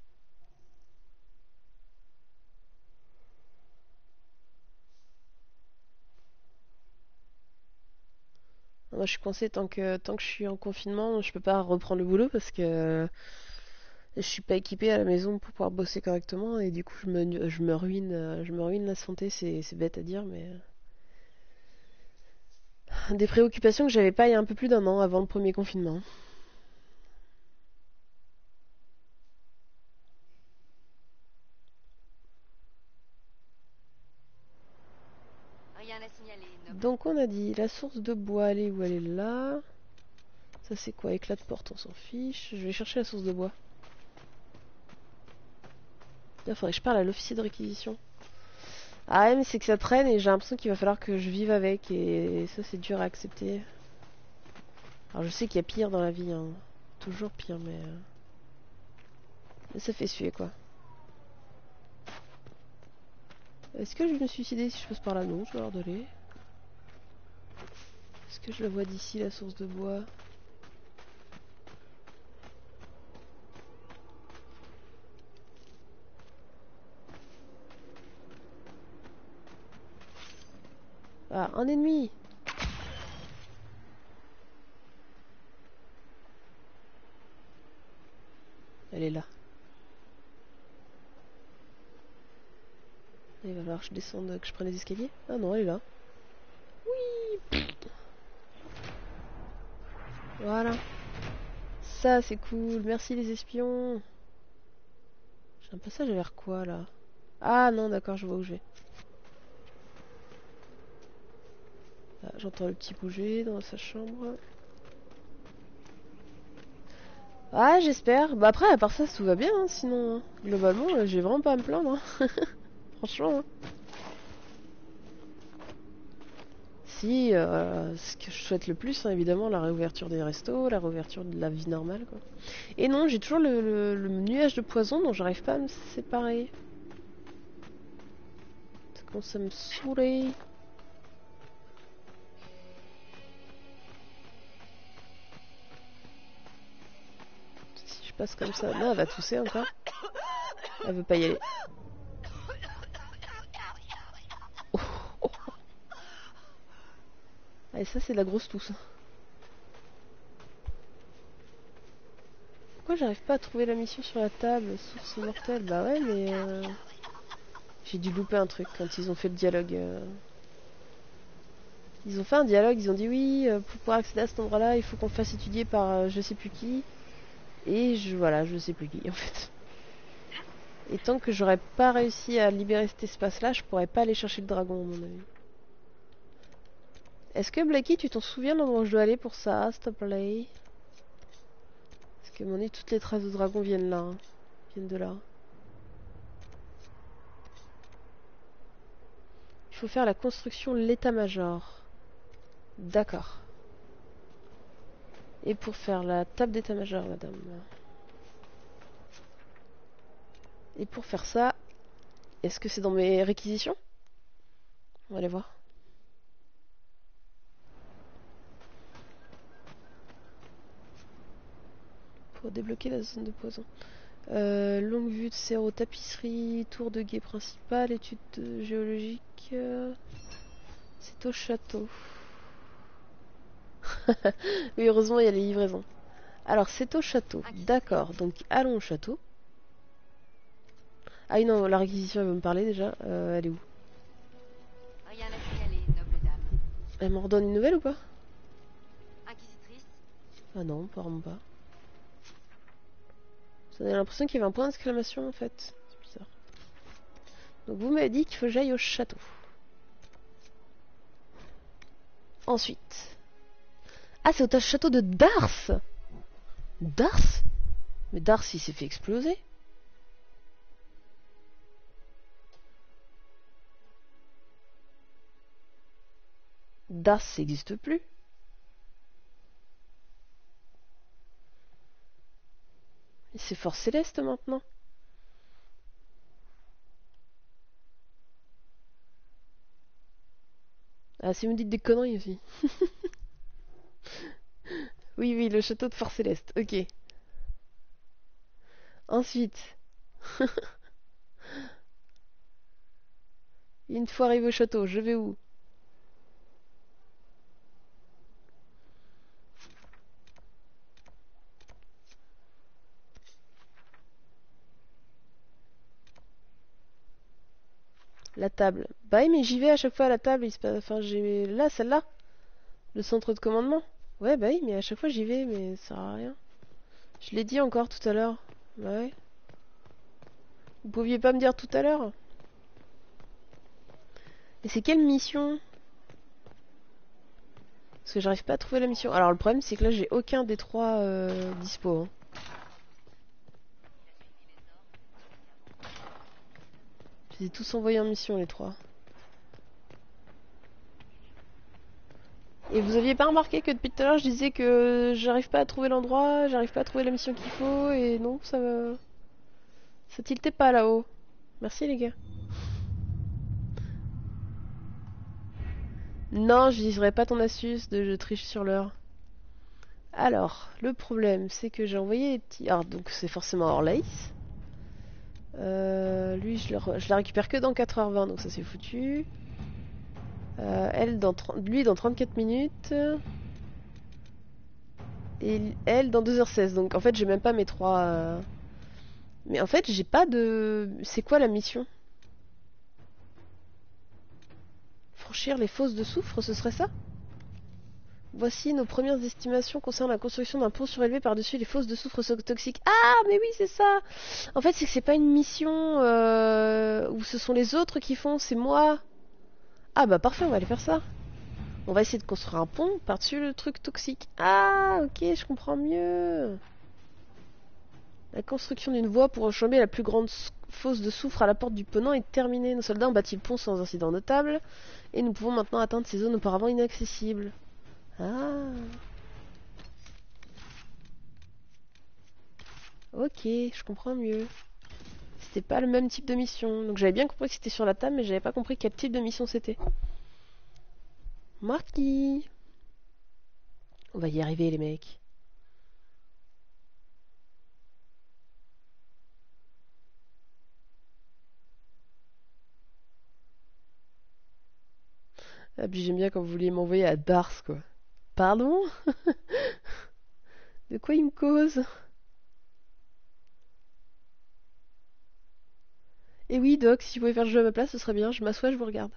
Moi, je suis coincée tant que je suis en confinement. Je peux pas reprendre le boulot parce que je suis pas équipée à la maison pour pouvoir bosser correctement. Et du coup, je me ruine la santé. C'est bête à dire, mais. Des préoccupations que j'avais pas il y a un peu plus d'un an avant le premier confinement. Rien à signaler, Noble. Donc on a dit la source de bois, elle est où? Elle est là. Ça c'est quoi? Éclat de porte, on s'en fiche. Je vais chercher la source de bois. Il faudrait que je parle à l'officier de réquisition. Ah ouais, mais c'est que ça traîne et j'ai l'impression qu'il va falloir que je vive avec et ça c'est dur à accepter. Alors je sais qu'il y a pire dans la vie, hein. Toujours pire, mais ça fait suer quoi. Est-ce que je vais me suicider si je passe par là? Non, je vais leur donner. Est-ce que je la vois d'ici la source de bois? Ah, un ennemi! Elle est là. Il va falloir que je descende, que je prenne les escaliers. Ah non, elle est là. Oui! Voilà. Ça, c'est cool. Merci les espions. J'ai un passage vers quoi, là? Ah non, d'accord, je vois où je vais. Ah, j'entends le petit bouger dans sa chambre. Ah, j'espère. Bah après, à part ça, tout va bien, hein, sinon. Hein. Globalement, j'ai vraiment pas à me plaindre. Hein. Franchement. Hein. Si, ce que je souhaite le plus, hein, évidemment, la réouverture des restos, la réouverture de la vie normale, quoi. Et non, j'ai toujours le nuage de poison dont j'arrive pas à me séparer. Ça commence à me saouler. Si je passe comme ça, non, elle va tousser encore. Elle veut pas y aller. Oh, oh. Ah, et ça, c'est de la grosse tousse. Pourquoi j'arrive pas à trouver la mission sur la table? Source mortelle. Bah ouais, mais... j'ai dû louper un truc quand ils ont fait le dialogue. Ils ont fait un dialogue, ils ont dit oui, pour pouvoir accéder à cet endroit-là, il faut qu'on le fasse étudier par je sais plus qui. Et voilà, je sais plus qui en fait. Et tant que j'aurais pas réussi à libérer cet espace-là, je pourrais pas aller chercher le dragon, à mon avis. Est-ce que Blackie, tu t'en souviens de l'endroit où je dois aller pour ça, s'il te plaît? Parce que à mon avis, toutes les traces de dragon viennent là. Hein. Viennent de là. Il faut faire la construction de l'état-major. D'accord. Et pour faire la table d'état-major, madame. Et pour faire ça, est-ce que c'est dans mes réquisitions? On va aller voir. Pour débloquer la zone de poison. Longue vue de Cerro, tapisserie, tour de guet principal, étude géologique. C'est au château. Oui, heureusement, il y a les livraisons. Alors, c'est au château. D'accord, donc allons au château. Ah oui, non, la réquisition, elle veut me parler déjà. Elle est où? Rien à signaler, noble dame. Elle m'en redonne une nouvelle ou pas? Inquisitrice? Ah non, apparemment pas. J'ai l'impression qu'il y avait un point d'exclamation en fait. C'est bizarre. Donc vous m'avez dit qu'il faut que j'aille au château. Ensuite. Ah, c'est au château de Dars! Dars? Mais Dars, il s'est fait exploser. Dars, ça n'existe plus. C'est Force Céleste maintenant. Ah, si vous me dites des conneries aussi. Oui, oui, le château de Force Céleste. Ok. Ensuite. Une fois arrivé au château, je vais où? La table. Bah oui, mais j'y vais à chaque fois à la table. Enfin, j'ai là, celle-là. Le centre de commandement. Ouais, bah oui, mais à chaque fois j'y vais, mais ça sert à rien. Je l'ai dit encore tout à l'heure. Bah ouais. Vous pouviez pas me dire tout à l'heure? Et c'est quelle mission? Parce que j'arrive pas à trouver la mission. Alors le problème c'est que là j'ai aucun des trois dispo. Hein. Je les ai tous envoyés en mission les trois. Et vous aviez pas remarqué que depuis tout à l'heure je disais que j'arrive pas à trouver l'endroit, j'arrive pas à trouver la mission qu'il faut et non ça tiltait pas là-haut. Merci les gars. Non, je n'utiliserai pas ton astuce de je triche sur l'heure. Alors, le problème, c'est que j'ai envoyé les petits... Alors, donc c'est forcément Orlace. Lui, je la récupère que dans 4h20, donc ça c'est foutu. Lui dans 34 minutes. Et elle dans 2h16. Donc en fait, j'ai même pas mes trois... Mais en fait, j'ai pas de... C'est quoi la mission? Franchir les fosses de soufre, ce serait ça? Voici nos premières estimations concernant la construction d'un pont surélevé par-dessus les fosses de soufre toxiques. Ah, mais oui, c'est ça! En fait, c'est que c'est pas une mission où ce sont les autres qui font, c'est moi. Ah bah parfait, on va aller faire ça. On va essayer de construire un pont par-dessus le truc toxique. Ah, ok, je comprends mieux. La construction d'une voie pour enjamber la plus grande fosse de soufre à la porte du Ponant est terminée. Nos soldats ont bâti le pont sans incident notable. Et nous pouvons maintenant atteindre ces zones auparavant inaccessibles. Ah. Ok, je comprends mieux. C'était pas le même type de mission. Donc j'avais bien compris que c'était sur la table, mais j'avais pas compris quel type de mission c'était. Marquis. On va y arriver les mecs. Ah puis j'aime bien quand vous vouliez m'envoyer à Dars quoi. Pardon? De quoi il me cause? Et oui, Doc, si vous pouvez faire le jeu à ma place, ce serait bien. Je m'assois, je vous regarde.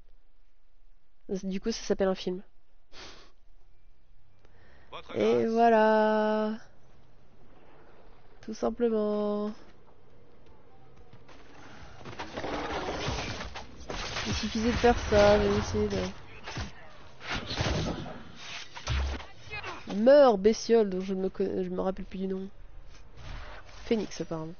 Du coup, ça s'appelle un film. Et voilà. Tout simplement. Il suffisait de faire ça, j'ai essayé de... Meurs, bestiole, dont je me rappelle plus du nom. Phoenix, apparemment.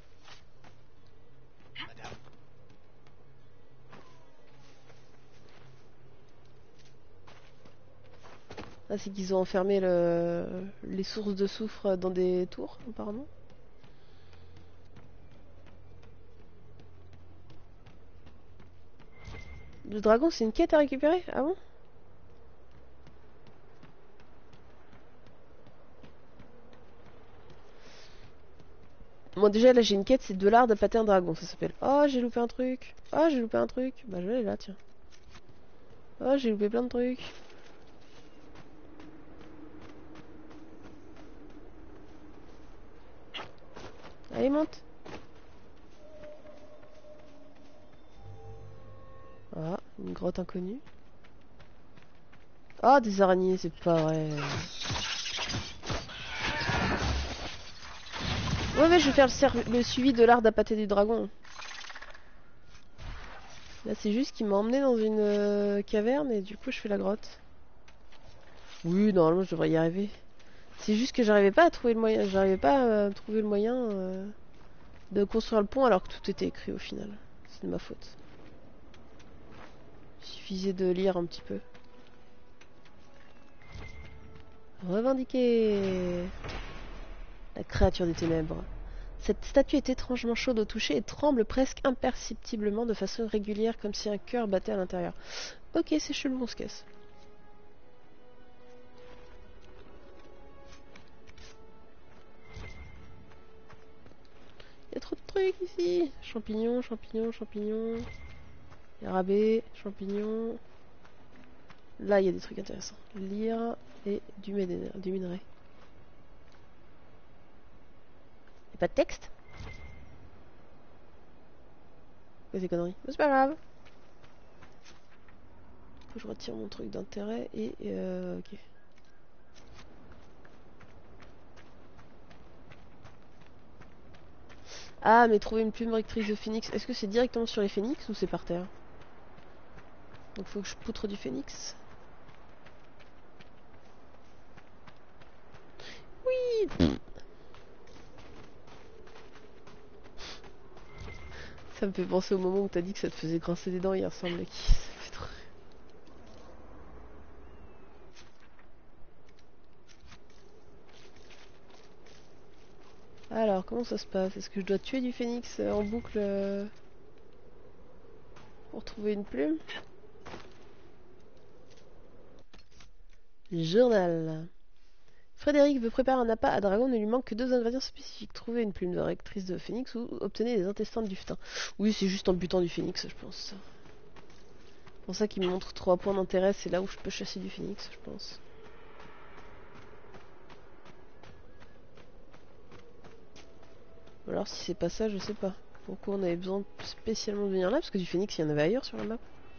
Ah, c'est qu'ils ont enfermé les sources de soufre dans des tours, apparemment. Le dragon, c'est une quête à récupérer? Ah bon? Bon, déjà, là, j'ai une quête, c'est de l'art d'appâter un dragon, ça s'appelle. Oh, j'ai loupé un truc. Oh, j'ai loupé un truc. Bah, je vais aller là, tiens. Oh, j'ai loupé plein de trucs. Allez, monte. Ah, une grotte inconnue. Ah, des araignées, c'est pas vrai. Ouais, mais je vais faire le suivi de l'art d'appâter du dragon. Là, c'est juste qu'il m'a emmené dans une caverne et du coup, je fais la grotte. Oui, normalement, je devrais y arriver. C'est juste que j'arrivais pas à trouver le moyen. J'arrivais pas à trouver le moyen de construire le pont alors que tout était écrit au final. C'est de ma faute. Il suffisait de lire un petit peu. Revendiquer la créature des ténèbres. Cette statue est étrangement chaude au toucher et tremble presque imperceptiblement de façon régulière comme si un cœur battait à l'intérieur. Ok, c'est chelou, on se casse. Il y a trop de trucs ici. Champignons, champignons, champignons. Rabais, champignons. Là, il y a des trucs intéressants. Lire et du minerai. Y'a pas de texte? Quoi ces conneries? Mais c'est pas grave. Faut que je retire mon truc d'intérêt et... ok. Ah, mais trouver une plume rectrice de phénix. Est-ce que c'est directement sur les phénix ou c'est par terre? Donc faut que je poutre du phénix. Oui. Ça me fait penser au moment où t'as dit que ça te faisait grincer des dents hier soir, mec. Ça fait trop... Alors, comment ça se passe? Est-ce que je dois tuer du phénix en boucle pour trouver une plume? Journal. Frédéric veut préparer un appât à dragon, ne lui manque que 2 ingrédients spécifiques. Trouver une plume de rectrice de phénix ou obtenir des intestins de butin. Oui, c'est juste en butant du phénix, je pense. C'est pour ça qu'il me montre 3 points d'intérêt, c'est là où je peux chasser du phénix, je pense. Ou alors si c'est pas ça, je sais pas. Pourquoi on avait besoin spécialement de venir là? Parce que du phénix, il y en avait ailleurs sur la map.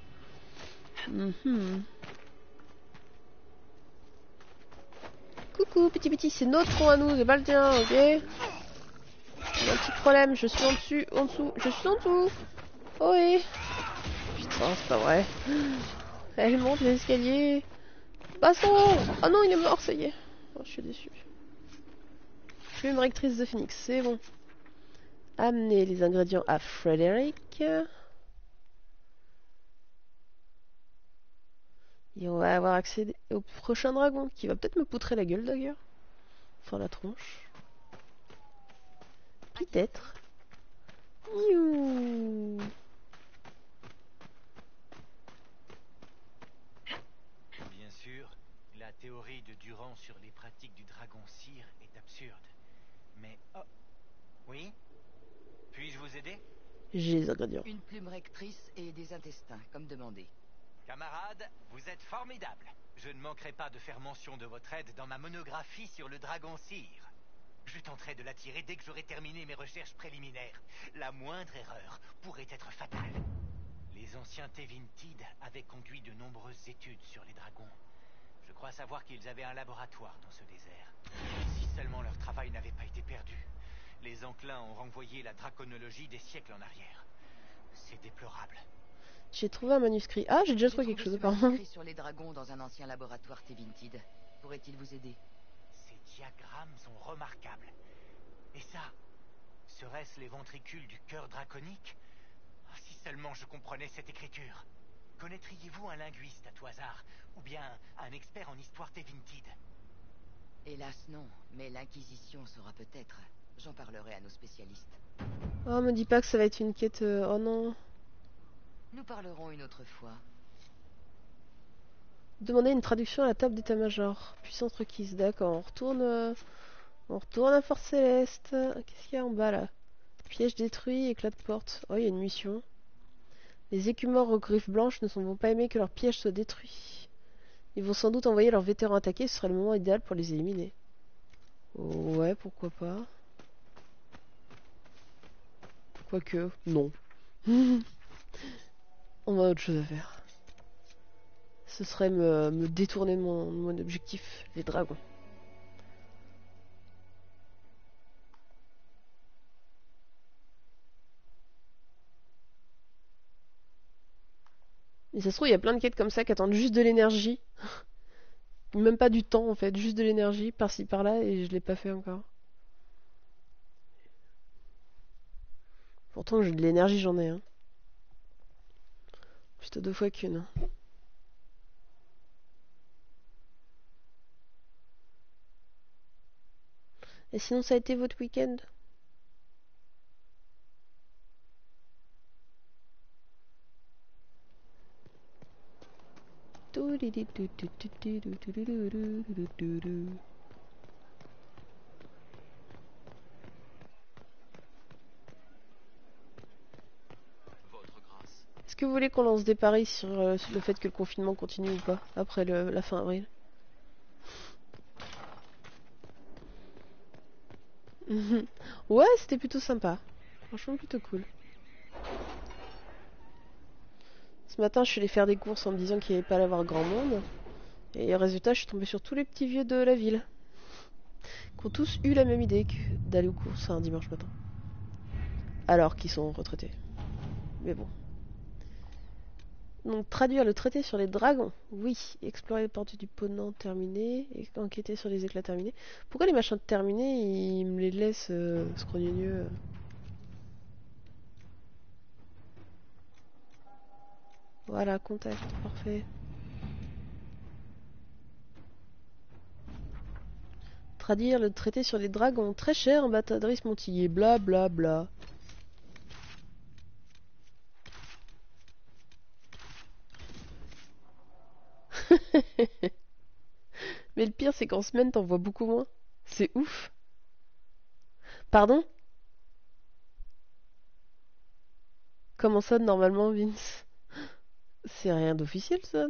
Coucou, petit, c'est notre front à nous, c'est pas le tien, ok? Il y a un petit problème, je suis en dessous, je suis en dessous. Oh oui. Putain, c'est pas vrai. Elle monte les escaliers. Passons. Oh non, il est mort, ça y est. Oh, je suis déçu. Plume rectrice de phénix, c'est bon. Amener les ingrédients à Frédéric. Et on va avoir accès au prochain dragon, qui va peut-être me poutrer la gueule d'ailleurs. Enfin la tronche. Peut-être. Bien sûr, la théorie de Durand sur les pratiques du dragon cire est absurde. Mais... Oh... Oui? Puis-je vous aider? J'ai les ingrédients. Une plume rectrice et des intestins, comme demandé. Camarades, vous êtes formidables. Je ne manquerai pas de faire mention de votre aide dans ma monographie sur le dragon cire. Je tenterai de l'attirer dès que j'aurai terminé mes recherches préliminaires. La moindre erreur pourrait être fatale. Les anciens Tevintid avaient conduit de nombreuses études sur les dragons. Je crois savoir qu'ils avaient un laboratoire dans ce désert. Si seulement leur travail n'avait pas été perdu. Les Enclins ont renvoyé la draconologie des siècles en arrière. C'est déplorable. J'ai trouvé un manuscrit. Ah, j'ai déjà trouvé quelque chose, apparemment. apparemment. Manuscrit sur les dragons dans un ancien laboratoire Tevintid. Pourrait-il vous aider? Ces diagrammes sont remarquables. Et ça, serait-ce les ventricules du cœur draconique? Ah, si seulement je comprenais cette écriture. Connaîtriez-vous un linguiste à tout hasard? Ou bien un expert en histoire Tevintid? Hélas non, mais l'Inquisition saura peut-être. J'en parlerai à nos spécialistes. Oh, me dis pas que ça va être une quête. Oh non. Nous parlerons une autre fois. Demander une traduction à la table d'état-major. Puissance requise, d'accord. On retourne à Force Céleste. Qu'est-ce qu'il y a en bas là? Piège détruit, éclat de porte. Oh, il y a une mission. Les écumeurs aux griffes blanches ne vont pas aimer que leur piège soit détruit. Ils vont sans doute envoyer leurs vétérans attaquer, ce sera le moment idéal pour les éliminer. Oh, ouais, pourquoi pas. Quoique, non. On a autre chose à faire. Ce serait me détourner de mon objectif, les dragons. Et ça se trouve, il y a plein de quêtes comme ça qui attendent juste de l'énergie. Même pas du temps en fait, juste de l'énergie par-ci par-là et je l'ai pas fait encore. Pourtant j'ai de l'énergie, j'en ai. Hein. Plutôt 2 fois qu'une. Et sinon ça a été votre week-end? Est-ce que vous voulez qu'on lance des paris sur le fait que le confinement continue ou pas après la fin avril? Ouais, c'était plutôt sympa. Franchement, plutôt cool. Ce matin, je suis allée faire des courses en me disant qu'il n'y avait pas à avoir grand monde. Et résultat, je suis tombée sur tous les petits vieux de la ville. Qui ont tous eu la même idée que d'aller aux courses un dimanche matin. Alors qu'ils sont retraités. Mais bon. Donc, traduire le traité sur les dragons. Oui. Explorer les portes du Ponant terminé. Et enquêter sur les éclats terminés. Pourquoi les machins terminés, ils me les laissent scrogneux. Voilà, contact. Parfait. Traduire le traité sur les dragons. Très cher, ambassadrice Montillé. Bla bla bla. Mais le pire, c'est qu'en semaine, t'en vois beaucoup moins. C'est ouf. Pardon? Comment ça, normalement, Vince? C'est rien d'officiel, ça.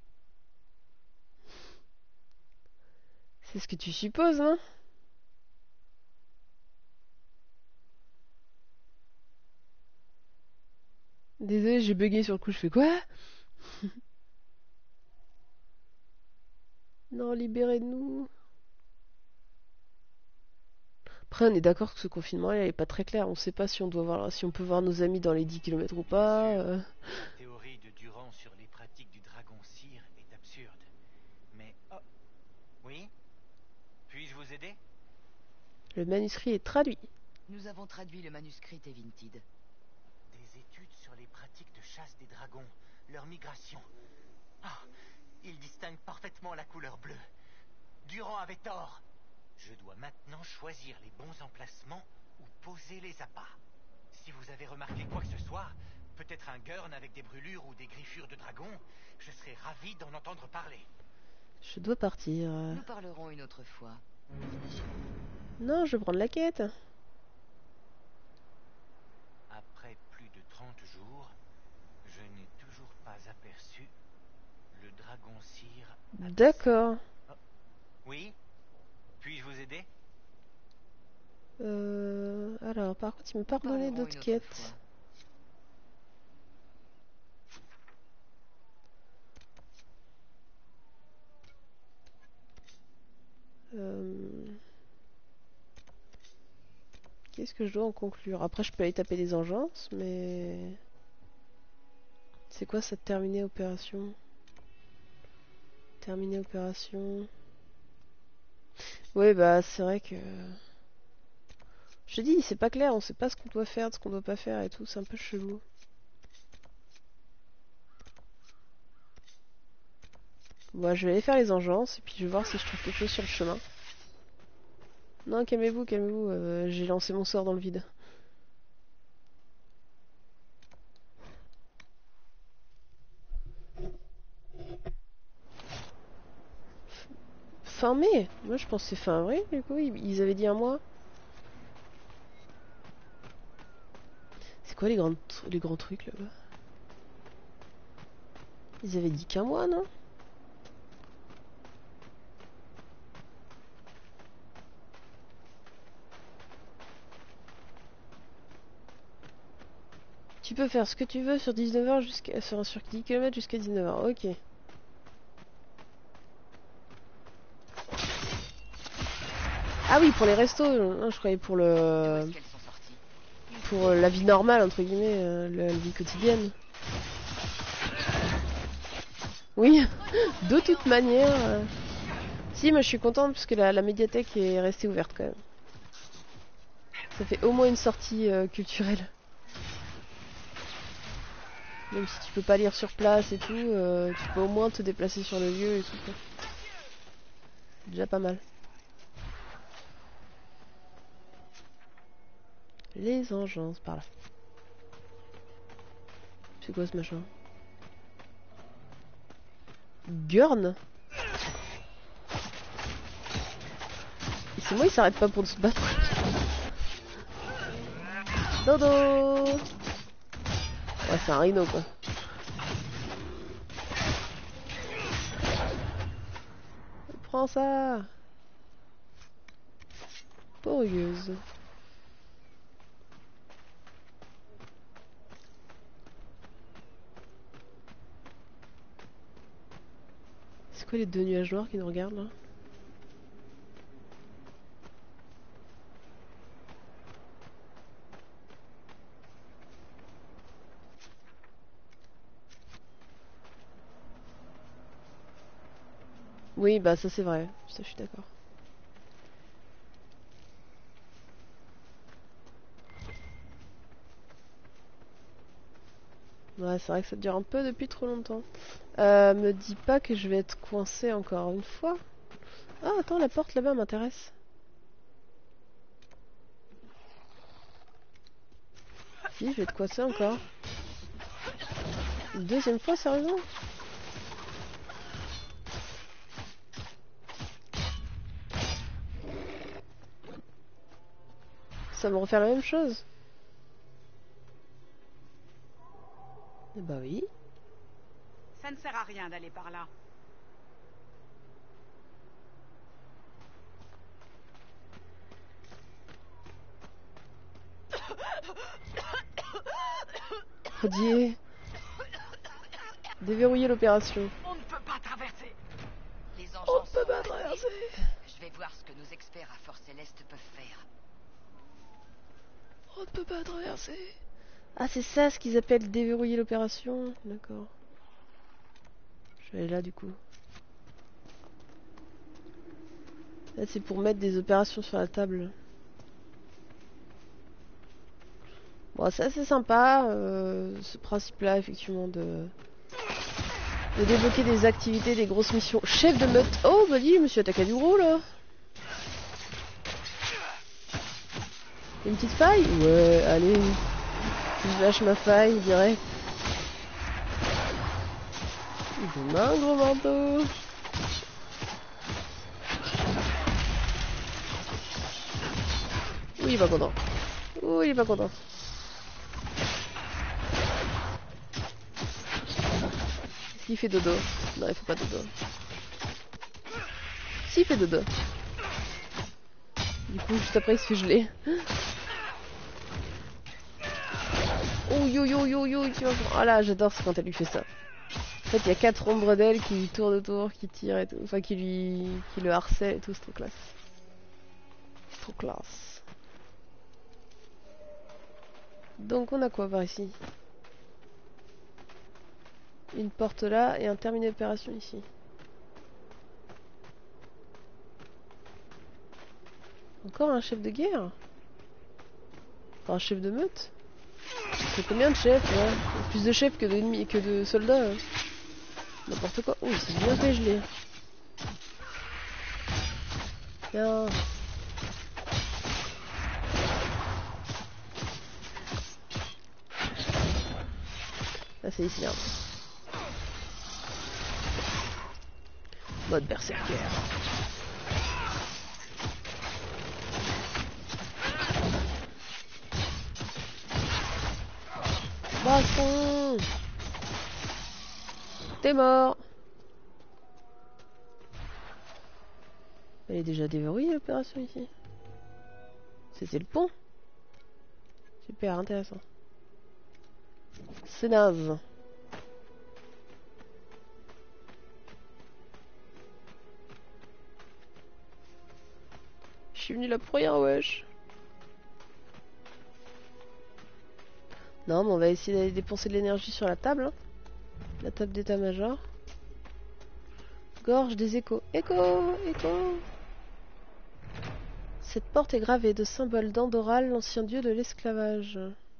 C'est ce que tu supposes, hein? Désolé, j'ai bugué sur le coup, je fais quoi? Non, libérez-nous. Après, on est d'accord que ce confinement, il est pas très clair. On sait pas si on doit voir, si on peut voir nos amis dans les 10 km ou pas. La théorie de Durand sur les pratiques du dragon cire est absurde. Mais... Oh... Oui? Puis-je vous aider? Le manuscrit est traduit. Nous avons traduit le manuscrit Tevintid. Des études sur les pratiques de chasse des dragons, leur migration. Ah, il distingue parfaitement la couleur bleue. Durand avait tort. Je dois maintenant choisir les bons emplacements où poser les appâts. Si vous avez remarqué quoi que ce soit, peut-être un gurn avec des brûlures ou des griffures de dragon, je serais ravi d'en entendre parler. Je dois partir. Nous parlerons une autre fois. Non, je vais prendre la quête. Après plus de 30 jours, je n'ai toujours pas aperçu le dragon cire. D'accord. Oh. Oui? Puis-je vous aider? Alors, par contre, il m'a pas redonné Parlerons d'autres une autre quêtes. fois. Qu'est-ce que je dois en conclure? Après, je peux aller taper des engences, mais... C'est quoi cette terminer opération? Terminer opération... Ouais, bah, c'est vrai que... Je te dis, c'est pas clair, on sait pas ce qu'on doit faire, ce qu'on doit pas faire et tout, c'est un peu chelou. Bon, je vais aller faire les engences, et puis je vais voir si je trouve quelque chose sur le chemin. Non, calmez-vous, calmez-vous, j'ai lancé mon sort dans le vide. Fin mai? Moi je pense que c'est fin avril, du coup, ils avaient dit un mois. C'est quoi les grands trucs là-bas? Ils avaient dit qu'un mois, non? Tu peux faire ce que tu veux sur 19h sur 10 km jusqu'à 19h, ok. Ah oui, pour les restos, non, je croyais pour D'où le... est-ce qu'elles sont sorties? Pour la vie normale, entre guillemets, la vie quotidienne. Oui, de toute manière... Si, moi je suis contente parce que la médiathèque est restée ouverte quand même. Ça fait au moins une sortie culturelle. Même si tu peux pas lire sur place et tout, tu peux au moins te déplacer sur le lieu et tout. Quoi. C'est déjà pas mal. Les engences, par là. C'est quoi ce machin? Gurn? Et c'est moi, il s'arrête pas pour se battre. Dodo! Ouais, c'est un rhino quoi. Prends ça! Pourrieuse. C'est quoi les deux nuages noirs qui nous regardent là? Oui, bah ça c'est vrai, ça je suis d'accord. Ouais, c'est vrai que ça dure un peu depuis trop longtemps. Me dis pas que je vais être coincé encore une fois. Ah, attends, la porte là-bas m'intéresse. Si, je vais être coincé encore. Une deuxième fois, sérieusement? Ça me refait la même chose? Eh bah oui. Ça ne sert à rien d'aller par là. Rodier. Déverrouiller l'opération. On ne peut pas traverser. Les On engences ne peut sont pas passées. traverser. Je vais voir ce que nos experts à Force Céleste peuvent faire. On ne peut pas traverser. Ah, c'est ça ce qu'ils appellent déverrouiller l'opération. D'accord. Je vais aller là du coup. Là, c'est pour mettre des opérations sur la table. Bon, c'est assez sympa, ce principe-là, effectivement, de débloquer des activités, des grosses missions. Chef de meute. Oh, bah dis, je me suis attaqué à du gros, là. Une petite faille? Ouais, allez. Je lâche ma faille, direct. Il a un gros manteau. Oui, il est pas content. Oui, il est pas content. Est-ce qu'il fait dodo? Non, il fait pas dodo. Si, il fait dodo. Du coup, juste après, il se fait geler. Oh yo yo yo yo, ah là, j'adore quand elle lui fait ça. En fait, il y a 4 ombres d'elle qui tournent autour, qui tirent et tout. Enfin, qui le harcèlent et tout, c'est trop classe. C'est trop classe. Donc, on a quoi par ici? Une porte là et un terminal d'opération ici. Encore un chef de guerre? Enfin, un chef de meute? C'est combien de chefs, ouais? Plus de chefs que d'ennemis, que de soldats. Hein. N'importe quoi. Oh, il s'est bien fait geler. Tiens. Là, c'est ici, hein. Mode berserker. Baston. T'es mort. Elle est déjà déverrouillée l'opération ici. C'était le pont. Super intéressant. C'est naze. Je suis venu là pour rien, wesh. Non, mais on va essayer d'aller dépenser de l'énergie sur la table. Hein. La table d'état-major. Gorge des échos. Écho, écho. Cette porte est gravée de symboles d'Andoral, l'ancien dieu de l'esclavage.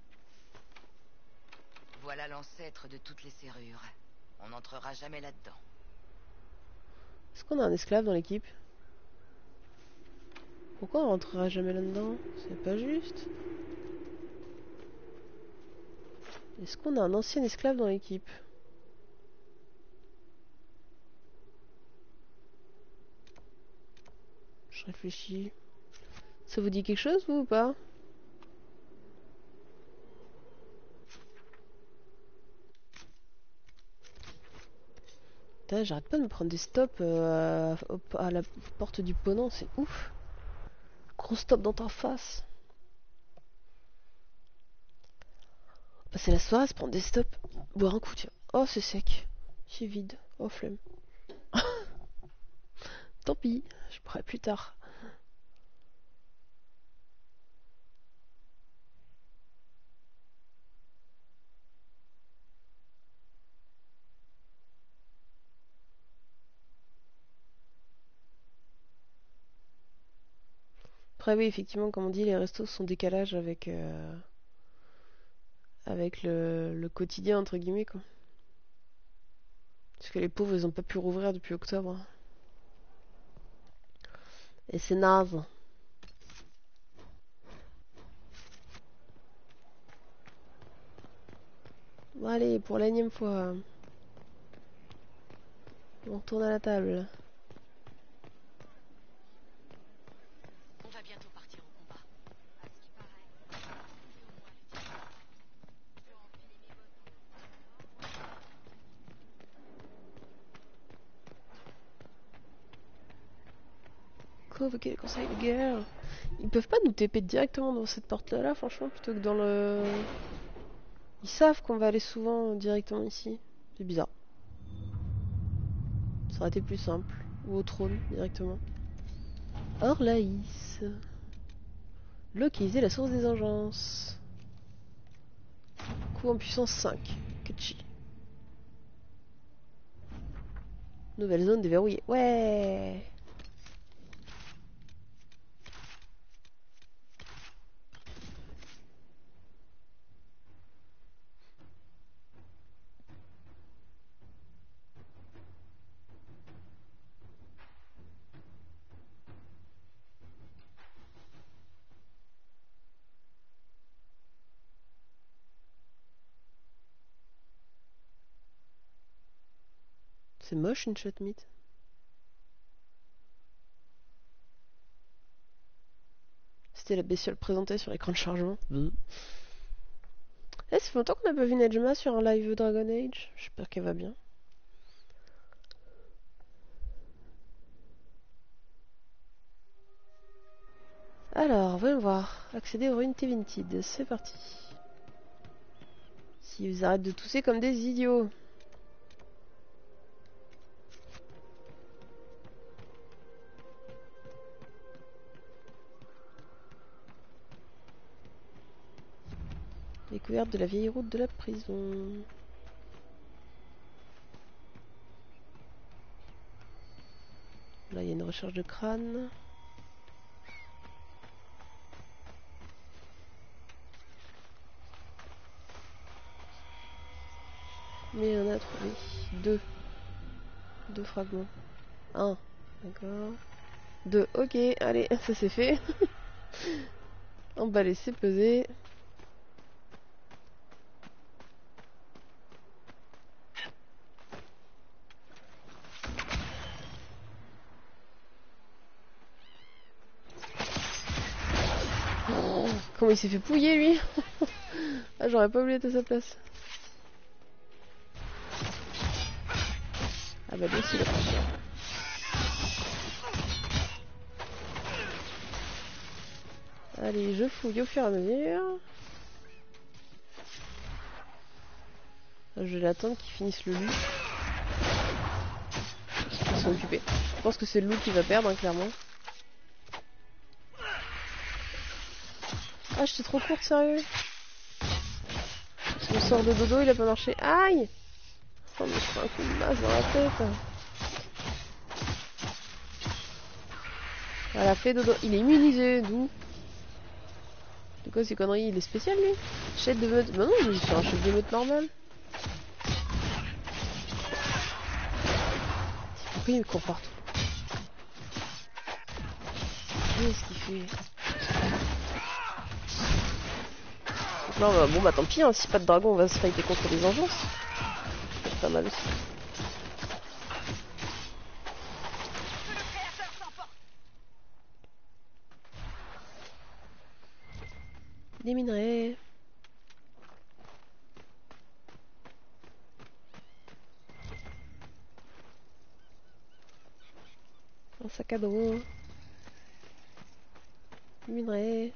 Voilà l'ancêtre de toutes les serrures. On n'entrera jamais là-dedans. Est-ce qu'on a un esclave dans l'équipe? Pourquoi on rentrera jamais là-dedans? C'est pas juste. Est-ce qu'on a un ancien esclave dans l'équipe? Je réfléchis. Ça vous dit quelque chose, vous, ou pas? Putain, j'arrête pas de me prendre des stops à la porte du Ponant, c'est ouf. Gros stop dans ta face. Passer la soirée à se prendre des stops. Boire un coup, tiens. Oh, c'est sec. C'est vide. Oh, flemme. Tant pis, je pourrai plus tard. Après, oui, effectivement, comme on dit, les restos sont décalage avec le quotidien, entre guillemets, quoi. Parce que les pauvres, ils ont pas pu rouvrir depuis octobre. Et c'est naze. Bon, allez, pour l'énième fois. On retourne à la table. On va bientôt partir au combat. À ce qui paraît. Et au moins l'utiliser. Je dois enfiler mes bottes. Convoquer les conseils de guerre. Ils peuvent pas nous TP directement dans cette porte-là, là, franchement, plutôt que dans le... Ils savent qu'on va aller souvent directement ici. C'est bizarre. Ça aurait été plus simple. Ou au trône, directement. Orlaïs. Localiser la source des engences. Coup en puissance 5. Ketchi. Nouvelle zone déverrouillée. Ouais. C'est moche une shot meat. C'était la bestiole présentée sur l'écran de chargement. Ça fait longtemps qu'on n'a pas vu Nejma sur un live Dragon Age. J'espère qu'elle va bien. Alors, voyons voir. Accéder aux ruines Tevinted. C'est parti. Si vous arrêtez de tousser comme des idiots. Découverte de la vieille route de la prison. Là, il y a une recherche de crâne. Mais on a trouvé deux fragments. Un, d'accord. Deux, ok, allez, ça c'est fait. Emballé, c'est pesé. Oh, comment il s'est fait pouiller lui. Ah, j'aurais pas voulu être à sa place. Ah bah lui aussi il a pris cher. Allez, je fouille au fur et à mesure. Je vais l'attendre qu'il finisse le loot. Ils sont occupés. Je pense que c'est le loot qui va perdre, hein, clairement. Ah, j'étais trop courte, sérieux. Mon sort de dodo, il a pas marché. Aïe! Oh, mais je prends un coup de masse dans la tête. Voilà, fait dodo. Il est immunisé, d'où? C'est quoi ces conneries? Il est spécial, lui? Chef de meute. Bah non, je suis un chef de meute normal. Pourquoi il me court partout? Qu'est-ce qu'il fait? Non, bah, bon, bah tant pis, hein, si pas de dragon, on va se fighter contre les engences. C'est pas mal aussi. Des minerais. Un sac à dos. Des minerais.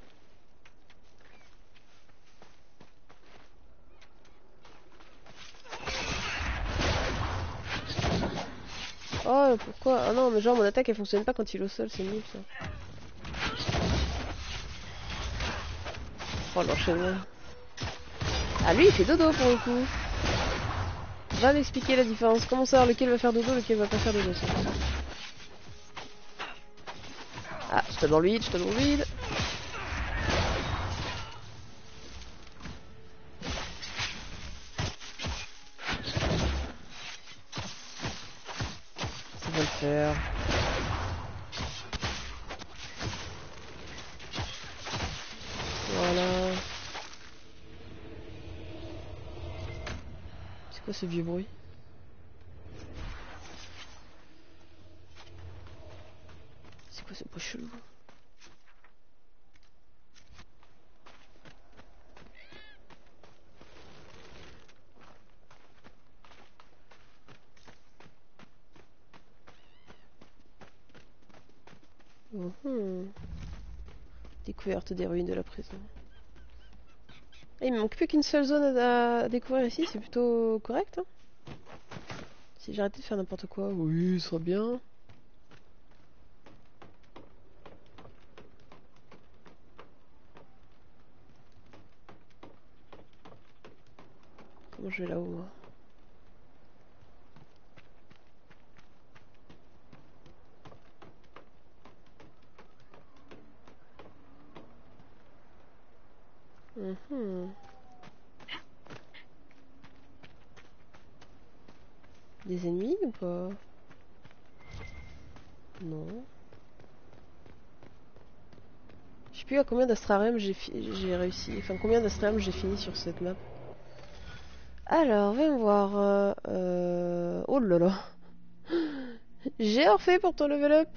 Oh, pourquoi? Ah non, mais genre mon attaque elle fonctionne pas quand il est au sol, c'est nul ça. Oh l'enchaînement. Ah lui il fait dodo pour le coup. Va m'expliquer la différence. Comment savoir lequel va faire dodo, lequel va pas faire dodo ça. Ah, je tape dans le vide, je tape dans le vide. Ça va le faire. Voilà. C'est quoi ce vieux bruit? C'est quoi ce bruit chelou? Découverte des ruines de la prison. Ah, il me manque plus qu'une seule zone à découvrir ici, c'est plutôt correct. Hein, si j'arrêtais de faire n'importe quoi, oui, ce sera bien. Comment je vais là-haut moi? Des ennemis ou pas? Non. Je sais plus à combien d'astrarium j'ai réussi. Enfin, combien d'astrarium j'ai fini sur cette map. Alors, voyons voir. Oh là là. J'ai refait pour ton level up.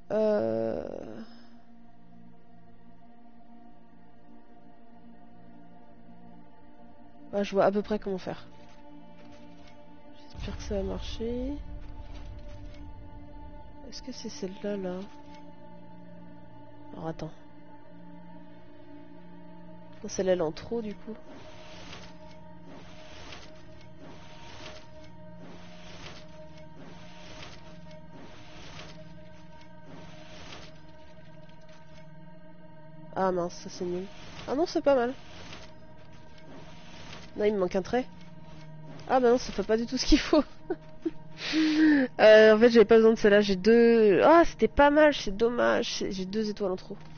Ah, je vois à peu près comment faire. J'espère que ça va marcher. Est-ce que c'est celle-là, là? Alors, attends. Oh, celle-là elle est en trop du coup. Ah mince, ça c'est nul. Ah non, c'est pas mal. Non, il me manque un trait. Ah bah non, ça fait pas du tout ce qu'il faut. En fait, j'avais pas besoin de celle-là. J'ai deux... Ah, c'était pas mal, c'est dommage. J'ai 2 étoiles en trop.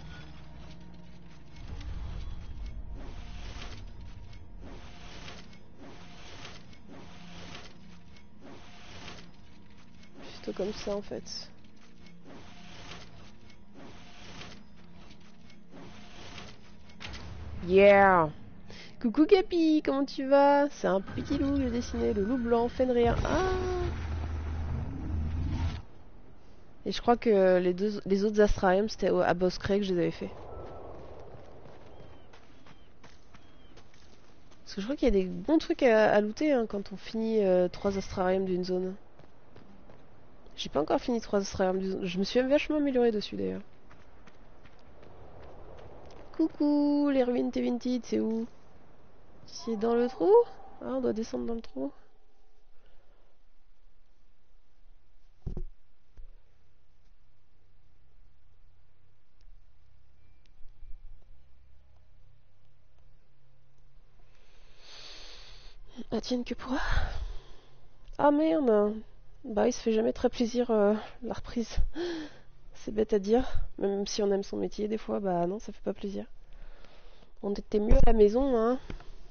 Plutôt comme ça, en fait. Yeah! Coucou Capi, comment tu vas? C'est un petit loup, j'ai dessiné, le loup blanc, Fenrir. Ah! Et je crois que les autres Astrarium, c'était à Boss Cray que je les avais fait. Parce que je crois qu'il y a des bons trucs à looter hein, quand on finit 3 Astrarium d'une zone. J'ai pas encore fini 3 Astrarium d'une zone. Je me suis même vachement amélioré dessus d'ailleurs. Coucou, les ruines Tevinted, c'est où? C'est dans le trou? Ah, on doit descendre dans le trou. Ah tienne que pourra. Ah merde. Bah il se fait jamais très plaisir la reprise. C'est bête à dire. Même si on aime son métier des fois, bah non ça fait pas plaisir. On était mieux à la maison hein.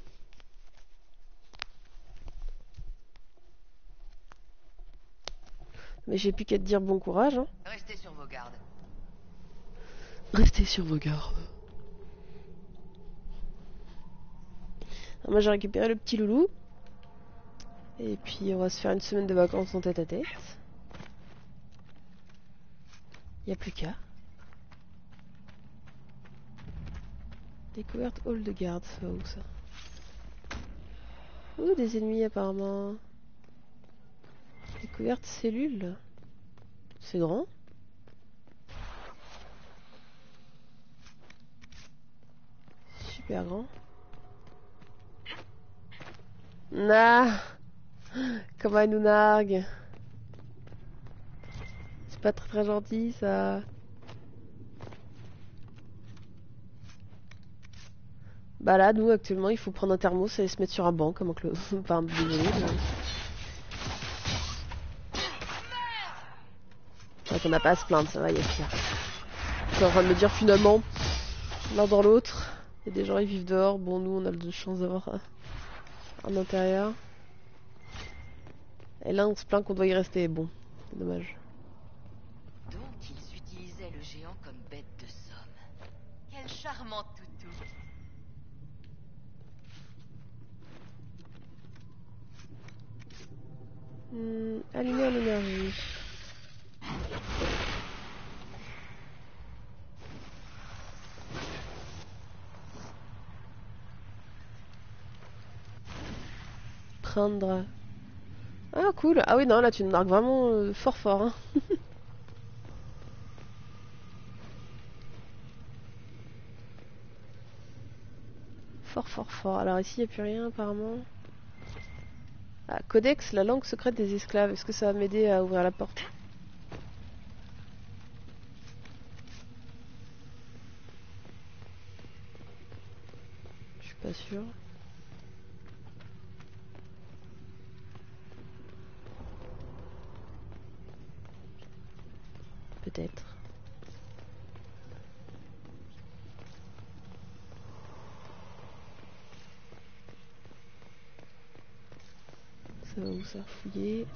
Mais j'ai plus qu'à te dire bon courage hein. Restez sur vos gardes. Restez sur vos gardes. Alors, moi j'ai récupéré le petit loulou. Et puis on va se faire une semaine de vacances en tête à tête. Y a plus qu'à. Découverte hall de garde, ça va où ça? Ouh, des ennemis apparemment. Découverte cellule. C'est grand. Super grand. Nah. Comment elle nous nargue. C'est pas très gentil ça. Bah là, nous actuellement, il faut prendre un thermos et se mettre sur un banc comme un clone. Enfin, désolé. Donc on n'a pas à se plaindre, ça va, il y a pire. Je suis en train de me dire finalement, l'un dans l'autre, il y a des gens ils vivent dehors, bon nous on a de chance d'avoir un intérieur. Et là on se plaint qu'on doit y rester, bon, c'est dommage. Donc ils utilisaient le géant comme bête de somme. Quel charmant toutou. Allumer en énergie. Prendre. Ah cool. Ah oui non là tu me marques vraiment fort fort hein. Fort fort fort. Alors ici il n'y a plus rien apparemment. Ah, Codex, la langue secrète des esclaves. Est-ce que ça va m'aider à ouvrir la porte? Je suis pas sûre. Peut-être. Ça va où ça? Fouiller.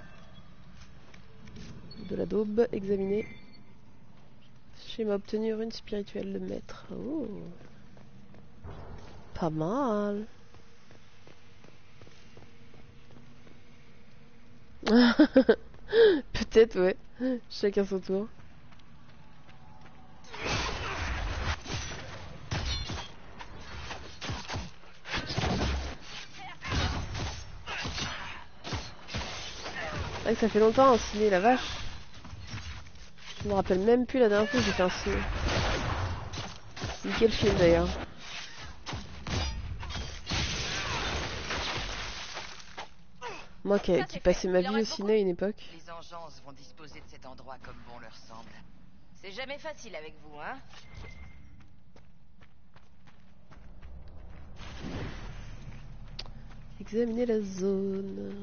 De la daube, examiner. Schéma obtenu, rune spirituelle, le maître. Oh. Pas mal. Peut-être, ouais. Chacun son tour. C'est vrai que ça fait longtemps un ciné, la vache. Je me rappelle même plus la dernière fois que j'ai fait un ciné. Nickel film d'ailleurs. Moi qui Ça, c'est passais fait. ma Il en vie au reste ciné à une époque. Les engences vont disposer de cet endroit comme bon leur semble. C'est jamais facile avec vous, hein? Examiner la zone.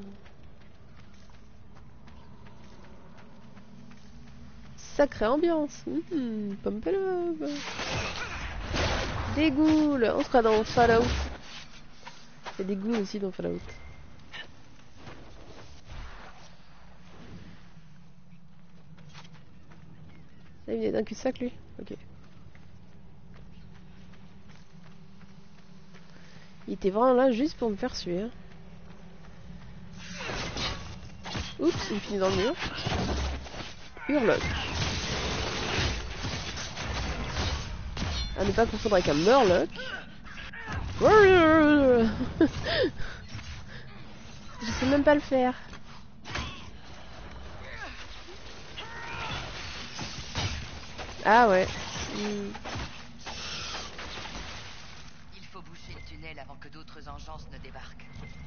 Sacrée ambiance. Pump it up. Des ghouls. On sera dans Fallout. Il y a des ghouls aussi dans Fallout. Ah, il est d'un cul-de-sac lui. Ok. Il était vraiment là juste pour me faire suer. Hein. Oups, il finit dans le mur. Hurlock. À ne pas confondre avec un Murloc. Je sais même pas le faire. Ah ouais. Il faut boucher le tunnel avant que d'autres engences ne débarquent.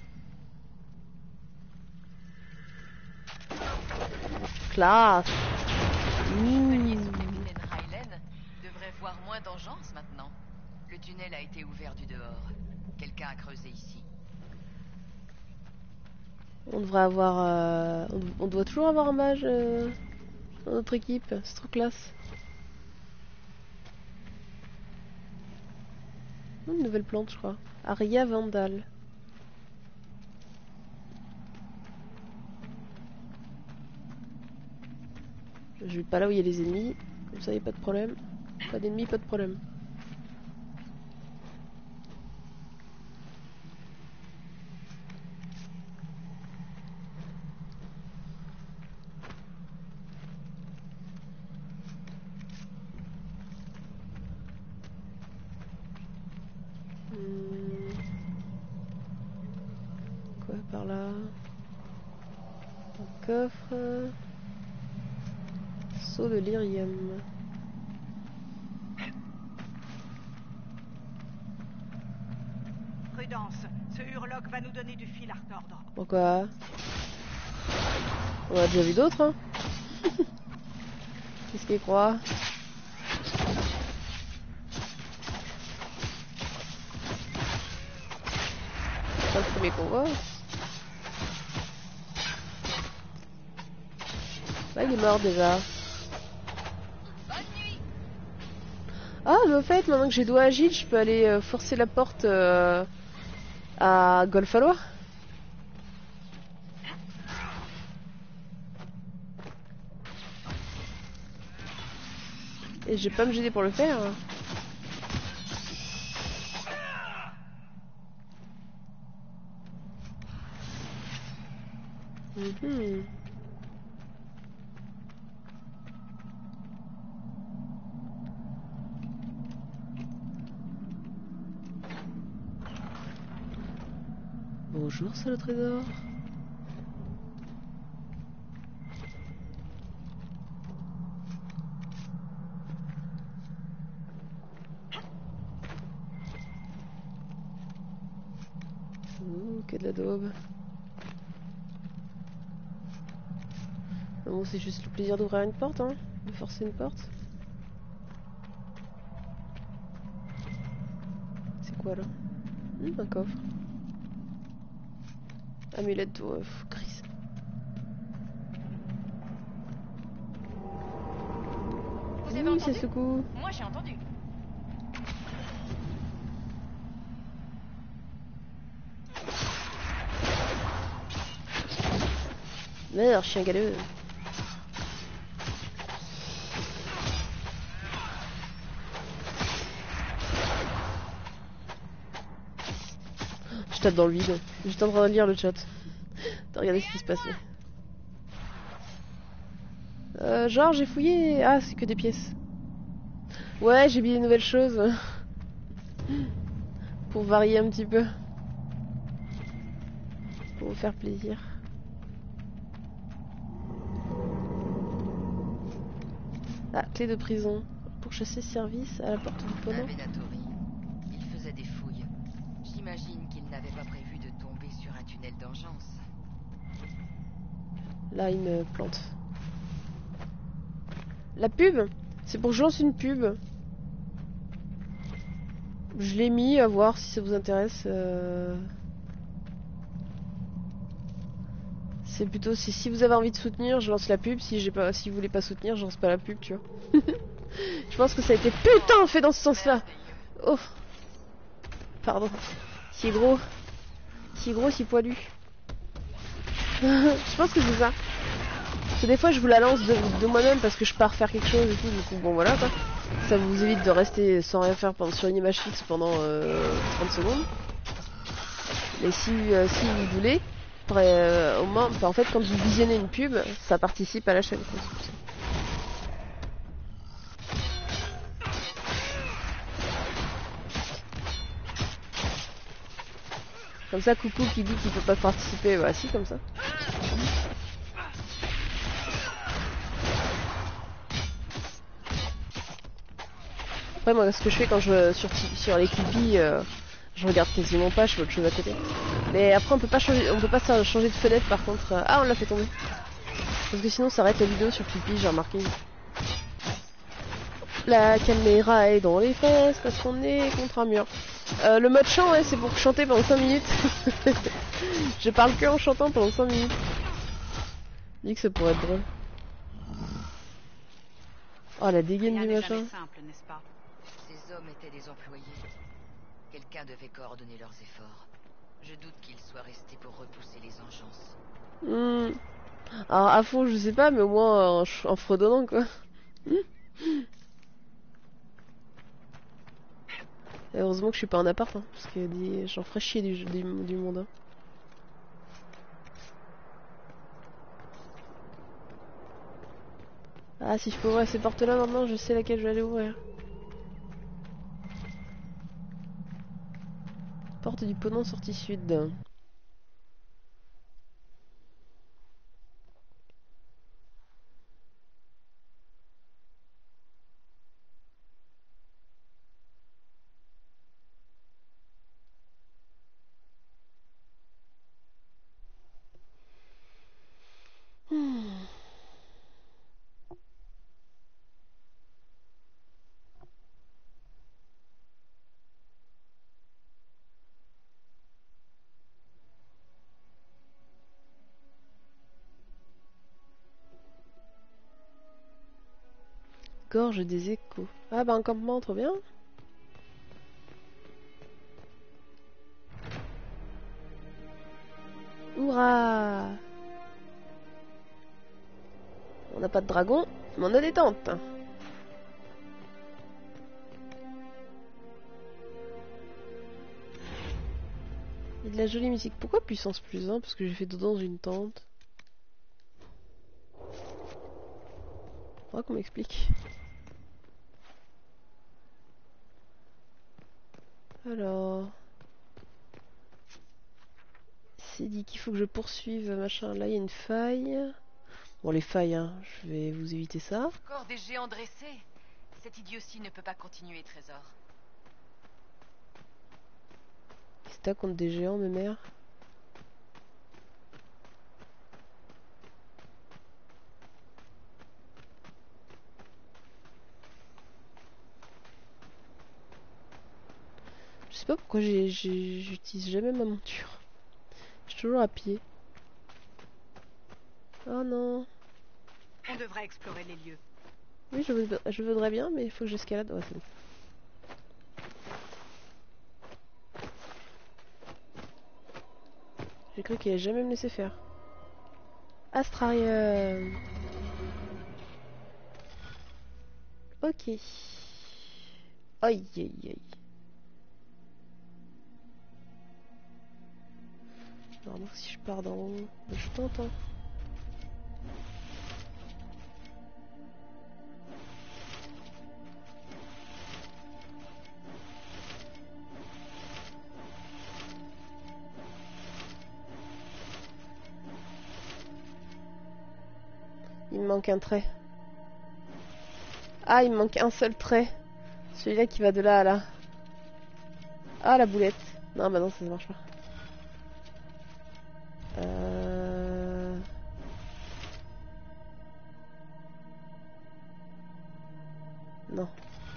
Classe. Capitaine Rylen devrait voir moins d'engences maintenant. Le tunnel a été ouvert du dehors. Quelqu'un a creusé ici. On devrait avoir... on doit toujours avoir un mage dans notre équipe. C'est trop classe. Une nouvelle plante, je crois. Aria Vandal. Je vais pas là où il y a les ennemis. Comme ça, il n'y a pas de problème. Pas d'ennemis, pas de problème. Quoi par là? Un coffre. Saut de lyrium. Prudence, ce Hurlock va nous donner du fil à retordre. Pourquoi? On a déjà vu d'autres, hein. Qu'est-ce qu'il croit? C'est pas le premier qu'on voit. Bah, il est mort déjà. Ah, mais au fait, maintenant que j'ai doigt agile, je peux aller forcer la porte à Golfalois. Et je vais pas me gêner pour le faire. Bonjour, c'est le trésor. Ouh, que de la daube. Bon, c'est juste le plaisir d'ouvrir une porte, hein, de forcer une porte. C'est quoi là? Un coffre. Amulette de Chris. Vous avez entendu? Ça secoue. Moi j'ai entendu. Meurs, chien galeux. Je tape dans le vide. J'étais en train de lire le chat. Regardez ce qui se passe là. Genre j'ai fouillé. Ah, c'est que des pièces. Ouais, j'ai mis des nouvelles choses. Pour varier un petit peu. Pour vous faire plaisir. Ah, clé de prison. Pour chasser service à la porte du pôle. Venatori. Il faisait des fouilles. J'imagine qu'il n'avait pas prévu de tomber sur un tunnel d'engeance. Là, il me plante. La pub, c'est pour que je lance une pub. Je l'ai mis à voir si ça vous intéresse. C'est plutôt si vous avez envie de soutenir, je lance la pub. Si vous voulez pas soutenir, je lance pas la pub, tu vois. Je pense que ça a été putain fait dans ce sens-là. Oh, pardon. Si gros, si poilu. Je pense que c'est ça. Parce que des fois, je vous la lance de moi-même parce que je pars faire quelque chose et tout. Du coup, bon voilà quoi. Ça vous évite de rester sans rien faire sur une image fixe pendant 30 secondes. Mais si vous voulez, au moins, en fait, quand vous visionnez une pub, ça participe à la chaîne. Quoi. Comme ça, coucou qui dit qu'il peut pas participer, bah si, comme ça. Après, moi, ce que je fais quand je sur les Clippy, je regarde quasiment pas, je fais autre chose à côté. Mais après, on peut pas changer de fenêtre par contre. Ah, on l'a fait tomber. Parce que sinon, ça arrête la vidéo sur Clippy, j'ai remarqué. La caméra est dans les fesses parce qu'on est contre un mur. Le mode chant, ouais, c'est pour chanter pendant 5 minutes. Je parle que en chantant pendant 5 minutes. Je dis que ça pourrait être drôle. Oh, la dégaine du machin. Simple, n'est-ce pas? Ces hommes étaient des employés. Quelqu'un devait coordonner leurs efforts. Je doute qu'ils soient restés pour repousser les engences. Alors à fond, je sais pas, mais au moins en fredonnant quoi. Et heureusement que je suis pas en appart, hein, parce que j'en ferais chier du monde. Hein. Ah, si je peux ouvrir ces portes-là maintenant, je sais laquelle je vais aller ouvrir. Porte du Ponant, sortie sud. Gorge des échos. Ah bah un campement, trop bien. Hurrah! On n'a pas de dragon, mais on a des tentes. Il y a de la jolie musique. Pourquoi puissance plus 1? Parce que j'ai fait dodo dans une tente. Faudra qu'on m'explique. Alors... C'est dit qu'il faut que je poursuive machin. Là il y a une faille. Bon les failles, hein, je vais vous éviter ça. Encore des géants dressés. Cette idiotie ne peut pas continuer, Trésor. Qu'est-ce que t'as contre des géants, mes mères? Je sais pas pourquoi j'utilise jamais ma monture. Je suis toujours à pied. Oh non. On devrait explorer les lieux. Oui, je voudrais bien, mais il faut que j'escalade. Ouais, c'est bon. J'ai cru qu'il allait jamais me laisser faire. Astrarium. Ok. Aïe aïe aïe. Normalement, si je pars d'en haut, je tente. Hein. Il me manque un trait. Ah, il me manque un seul trait. Celui-là qui va de là à là. Ah, la boulette. Non, bah non, ça ne marche pas. Non.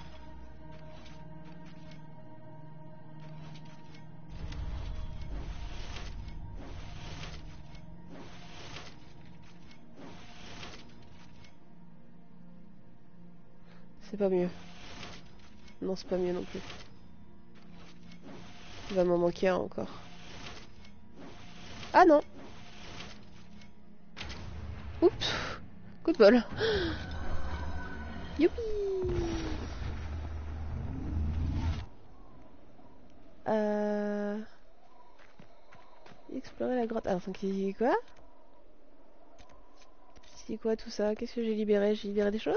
C'est pas mieux. Non, c'est pas mieux non plus. Il va m'en manquer un encore. Ah non. Oups. Coup de bol. Youpi. Explorer la grotte. Alors, c'est quoi? C'est quoi tout ça? Qu'est-ce que j'ai libéré? J'ai libéré des choses?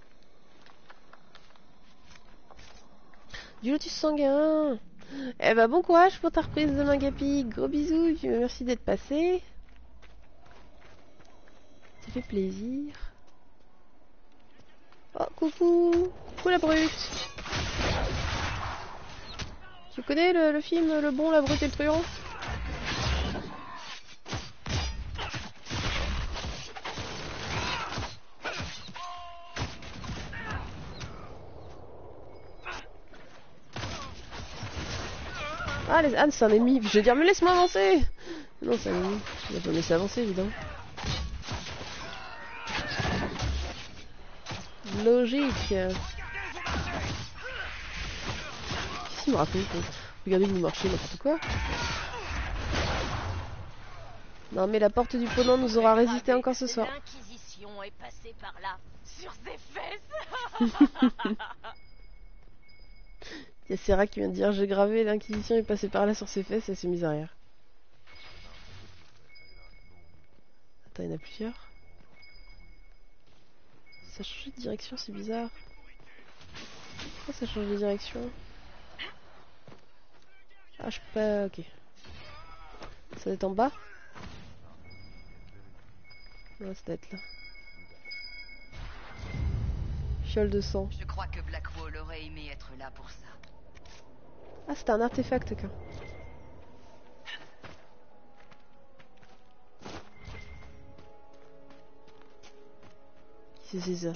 Du lotus sanguin. Eh bah bon courage pour ta reprise de Magapi. Gros bisous. Merci d'être passé. Ça fait plaisir. Oh coucou. Coucou la brute. Tu connais le film Le Bon, la Brute et le Truand? Ah, les ânes, c'est un ennemi. Je veux dire, mais laisse-moi avancer. Non, c'est un ennemi. Je vais pas me laisser avancer, évidemment. Logique. Qu'est-ce qu'il me raconte? Regardez, vous marchez, n'importe quoi. Non, mais la porte du Ponant nous aura résisté encore ce soir. L'Inquisition est passée par là, sur ses fesses. Il y a Serra qui vient de dire j'ai gravé, l'Inquisition est passée par là sur ses fesses et s'est mise arrière. Attends, il y en a plusieurs. Ça change de direction, c'est bizarre. Pourquoi ça change de direction? Ah, je peux pas... Ok. Ça doit être en bas? Non, ça doit être là. Fiole de sang. Je crois que Blackwall aurait aimé être là pour ça. Ah, c'était un artefact, quoi. C'est ça.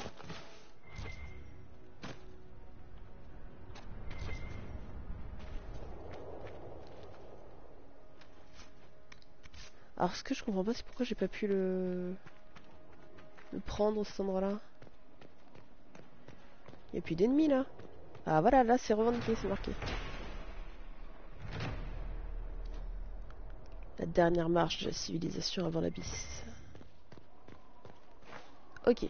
Alors, ce que je comprends pas, c'est pourquoi j'ai pas pu le prendre cet endroit-là. Il n'y a plus d'ennemis là. Ah voilà, là c'est revendiqué, c'est marqué. La dernière marche de la civilisation avant l'abysse. Ok.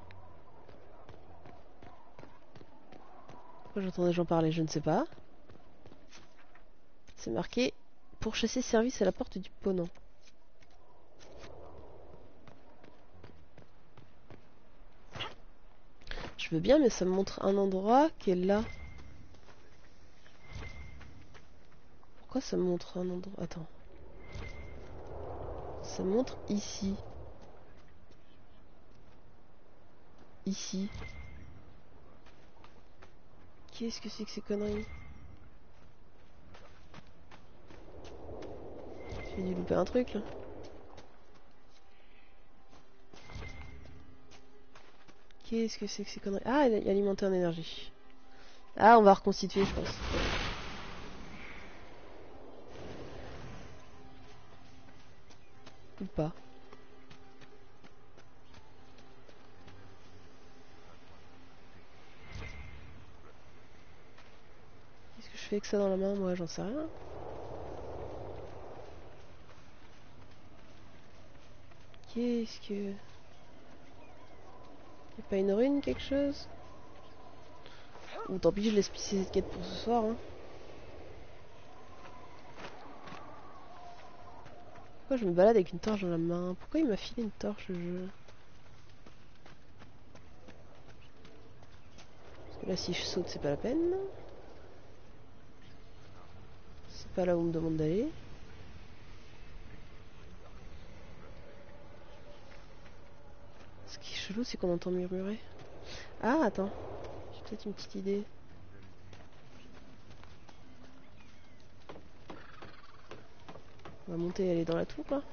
Pourquoi j'entends des gens parler, je ne sais pas. C'est marqué pour chasser service à la porte du Ponant. Je veux bien, mais ça me montre un endroit qui est là. Pourquoi ça me montre un endroit? Attends. Ça me montre ici. Ici. Qu'est-ce que c'est que ces conneries? J'ai dû louper un truc là. Qu'est-ce que c'est que ces conneries? Ah, il est alimenté en énergie. Ah, on va reconstituer, je pense. Ou pas. Qu'est-ce que je fais avec ça dans la main? Moi, j'en sais rien. Qu'est-ce que... Y'a pas une rune, quelque chose? Ou tant pis, je laisse pisser cette quête pour ce soir. Hein. Pourquoi je me balade avec une torche dans la main? Pourquoi il m'a filé une torche, le jeu? Parce que là, si je saute, c'est pas la peine. C'est pas là où on me demande d'aller. Ce qui est chelou, c'est qu'on entend murmurer. Ah, attends. J'ai peut-être une petite idée. On va monter et aller dans la tour, là.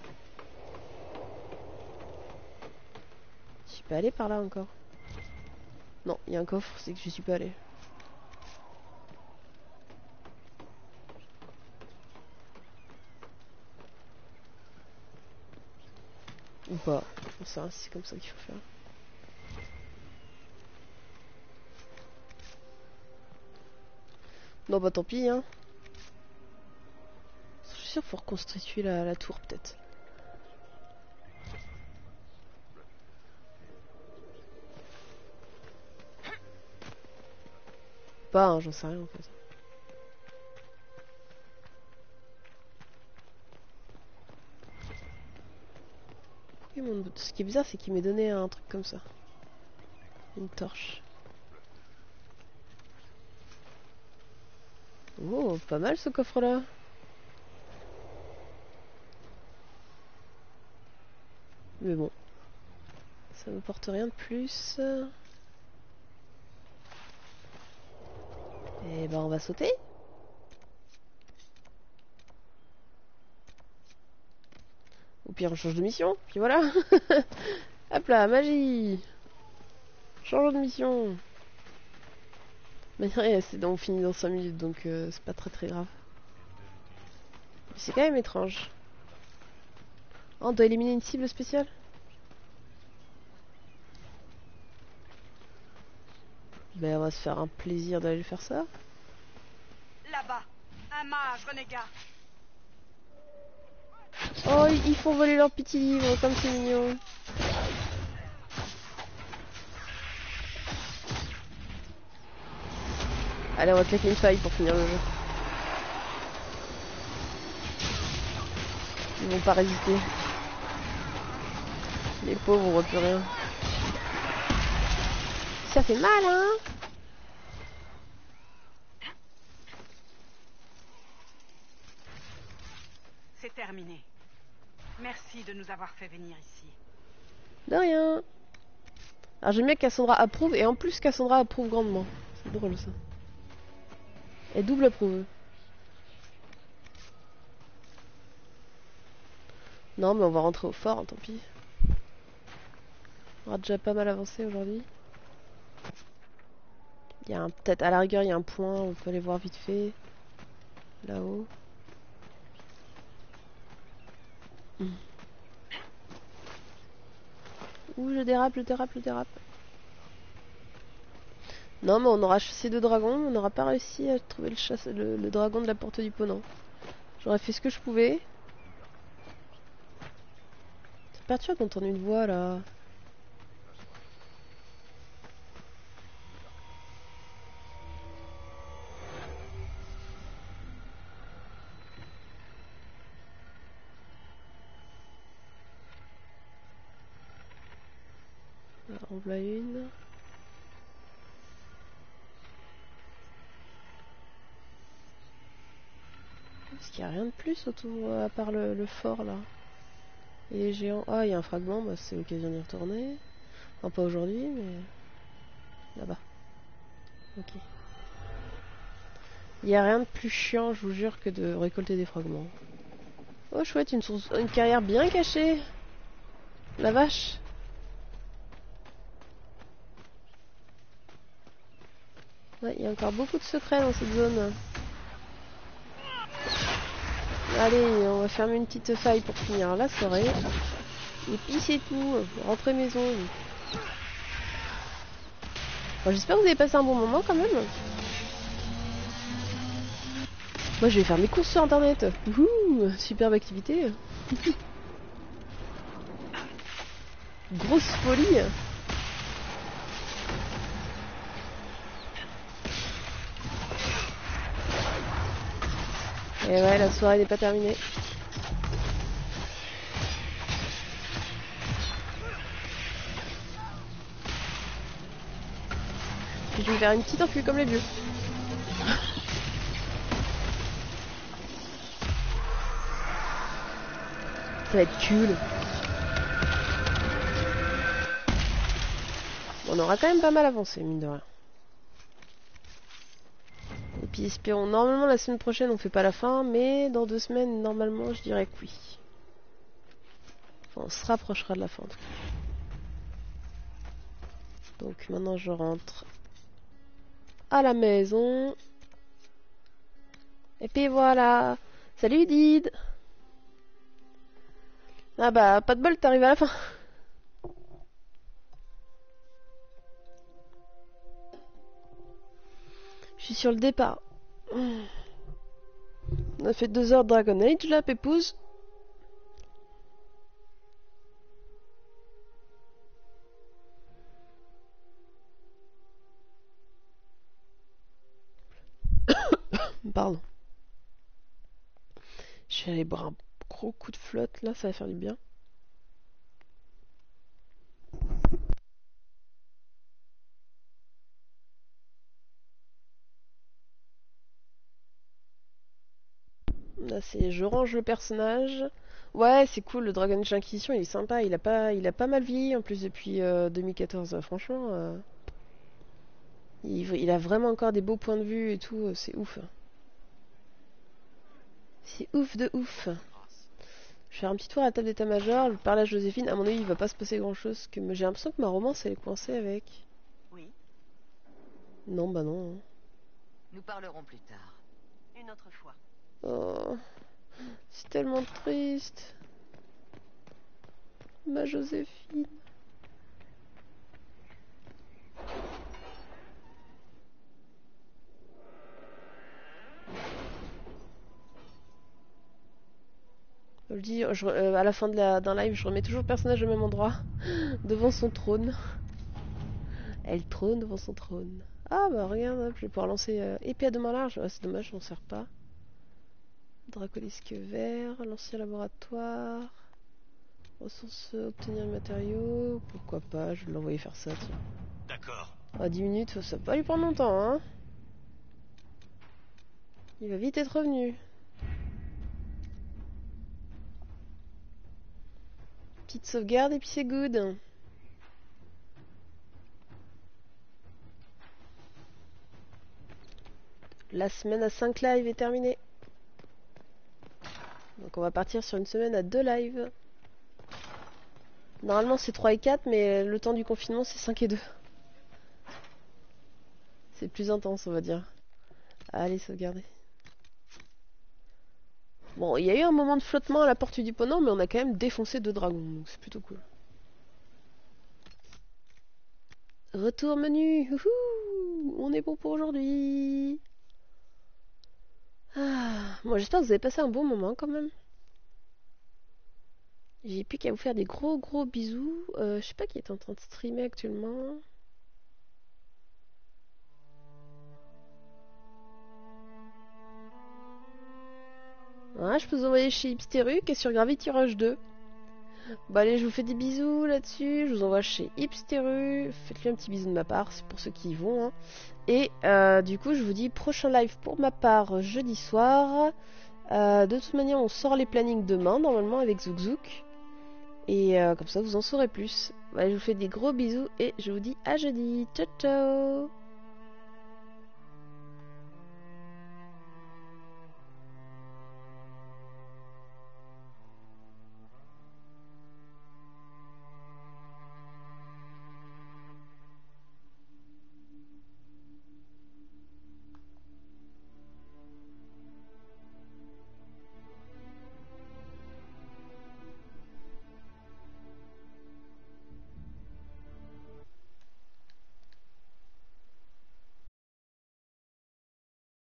Je suis pas allé par là encore. Non, il y a un coffre, c'est que je suis pas allé. Ou pas. On sait rien si c'est comme ça qu'il faut faire. Non bah tant pis hein. Je suis sûr qu'il faut reconstituer la tour peut-être. Pas hein, j'en sais rien en fait. Ce qui est bizarre c'est qu'il m'ait donné un truc comme ça. Une torche. Oh, pas mal ce coffre là. Mais bon. Ça me porte rien de plus. Et ben on va sauter. Ou pire on change de mission. Puis voilà. Hop là, magie. Changeons de mission. Mais on finit dans 5 minutes donc c'est pas très grave. C'est quand même étrange. Oh, on doit éliminer une cible spéciale. Ben on va se faire un plaisir d'aller faire ça. Là-bas, un mage renégat. Oh, ils font voler leur petit livre, comme c'est mignon. Allez, on va claquer une faille pour finir le jeu. Ils vont pas résister. Les pauvres, on voit plus rien. Ça fait mal, hein? C'est terminé. Merci de nous avoir fait venir ici. De rien. Alors j'aime bien que Cassandra approuve, et en plus Cassandra approuve grandement. C'est drôle ça. Et double approuve. Non mais on va rentrer au fort, hein, tant pis. On aura déjà pas mal avancé aujourd'hui. Il y a peut-être à la rigueur il y a un point, on peut aller voir vite fait. Là-haut. Ouh, je dérape. Non, mais on aura chassé 2 dragons, mais on n'aura pas réussi à trouver le dragon de la porte du Ponant. J'aurais fait ce que je pouvais. C'est perturbant d'entendre une voix là. Alors, on voilà une. Parce qu'il n'y a rien de plus autour, à part le fort là. Et les géants. Ah, il y a un fragment, bah, c'est l'occasion d'y retourner. Enfin, pas aujourd'hui, mais. Là-bas. Ok. Il n'y a rien de plus chiant, je vous jure, que de récolter des fragments. Oh, chouette, une carrière bien cachée. La vache. Ouais, il y a encore beaucoup de secrets dans cette zone. Allez, on va fermer une petite faille pour finir la soirée. Et puis c'est tout. Rentrez maison. Bon, j'espère que vous avez passé un bon moment quand même. Moi je vais faire mes courses sur internet. Ouh, superbe activité. Grosse folie. Et ouais, la soirée n'est pas terminée. Puis je vais me faire une petite enflue comme les vieux. Ça va être cool. On aura quand même pas mal avancé, mine de rien. Et puis espérons, normalement la semaine prochaine on fait pas la fin, mais dans 2 semaines normalement je dirais que oui. Enfin, on se rapprochera de la fin en tout cas. Donc maintenant je rentre à la maison. Et puis voilà. Salut Did. Ah bah pas de bol, t'arrives à la fin. Je suis sur le départ. On a fait 2 heures de Dragon Age là, Pépouze. Pardon. Je vais aller boire un gros coup de flotte là, ça va faire du bien. Là c'est je range le personnage. Ouais, c'est cool, le Dragon Age Inquisition, il est sympa, il a pas mal vieilli en plus depuis 2014, franchement. Il a vraiment encore des beaux points de vue et tout, c'est ouf. C'est ouf de ouf. Je vais faire un petit tour à la table d'état-major, je parle à Joséphine, à mon avis il va pas se passer grand chose, que j'ai l'impression que ma romance elle est coincée avec. Oui, Non, bah non. nous parlerons plus tard. Une autre fois. Oh, c'est tellement triste. Ma Joséphine. Je le dis, à la fin d'un live, je remets toujours le personnage au même endroit, devant son trône. Elle trône devant son trône. Ah bah regarde, hop, je vais pouvoir lancer épée à 2 mains larges. Ah, c'est dommage, je m'en sers pas. Dracolisque vert, l'ancien laboratoire. Ressources, obtenir les matériaux. Pourquoi pas, je vais l'envoyer faire ça, tiens. D'accord. À 10 minutes, ça va pas lui prendre longtemps, hein. Il va vite être revenu. Petite sauvegarde et puis c'est good. La semaine à 5 lives est terminée. Donc on va partir sur une semaine à 2 lives. Normalement c'est 3 et 4, mais le temps du confinement c'est 5 et 2. C'est plus intense on va dire. Allez, sauvegarder. Bon, il y a eu un moment de flottement à la porte du Ponant, mais on a quand même défoncé 2 dragons, donc c'est plutôt cool. Retour menu, ouhou, on est bon pour aujourd'hui. Ah, moi j'espère que vous avez passé un bon moment quand même. J'ai plus qu'à vous faire des gros bisous. Je sais pas qui est en train de streamer actuellement. Ouais, je peux vous envoyer chez Hipsteru qui est sur Gravity Rush 2. Bon allez, je vous fais des bisous là-dessus. Je vous envoie chez Hipsteru. Faites-lui un petit bisou de ma part, c'est pour ceux qui y vont. Hein. Et du coup, je vous dis prochain live pour ma part jeudi soir. De toute manière, on sort les plannings demain, normalement, avec Zouk Zouk. Et comme ça, vous en saurez plus. Allez, je vous fais des gros bisous et je vous dis à jeudi. Ciao, ciao!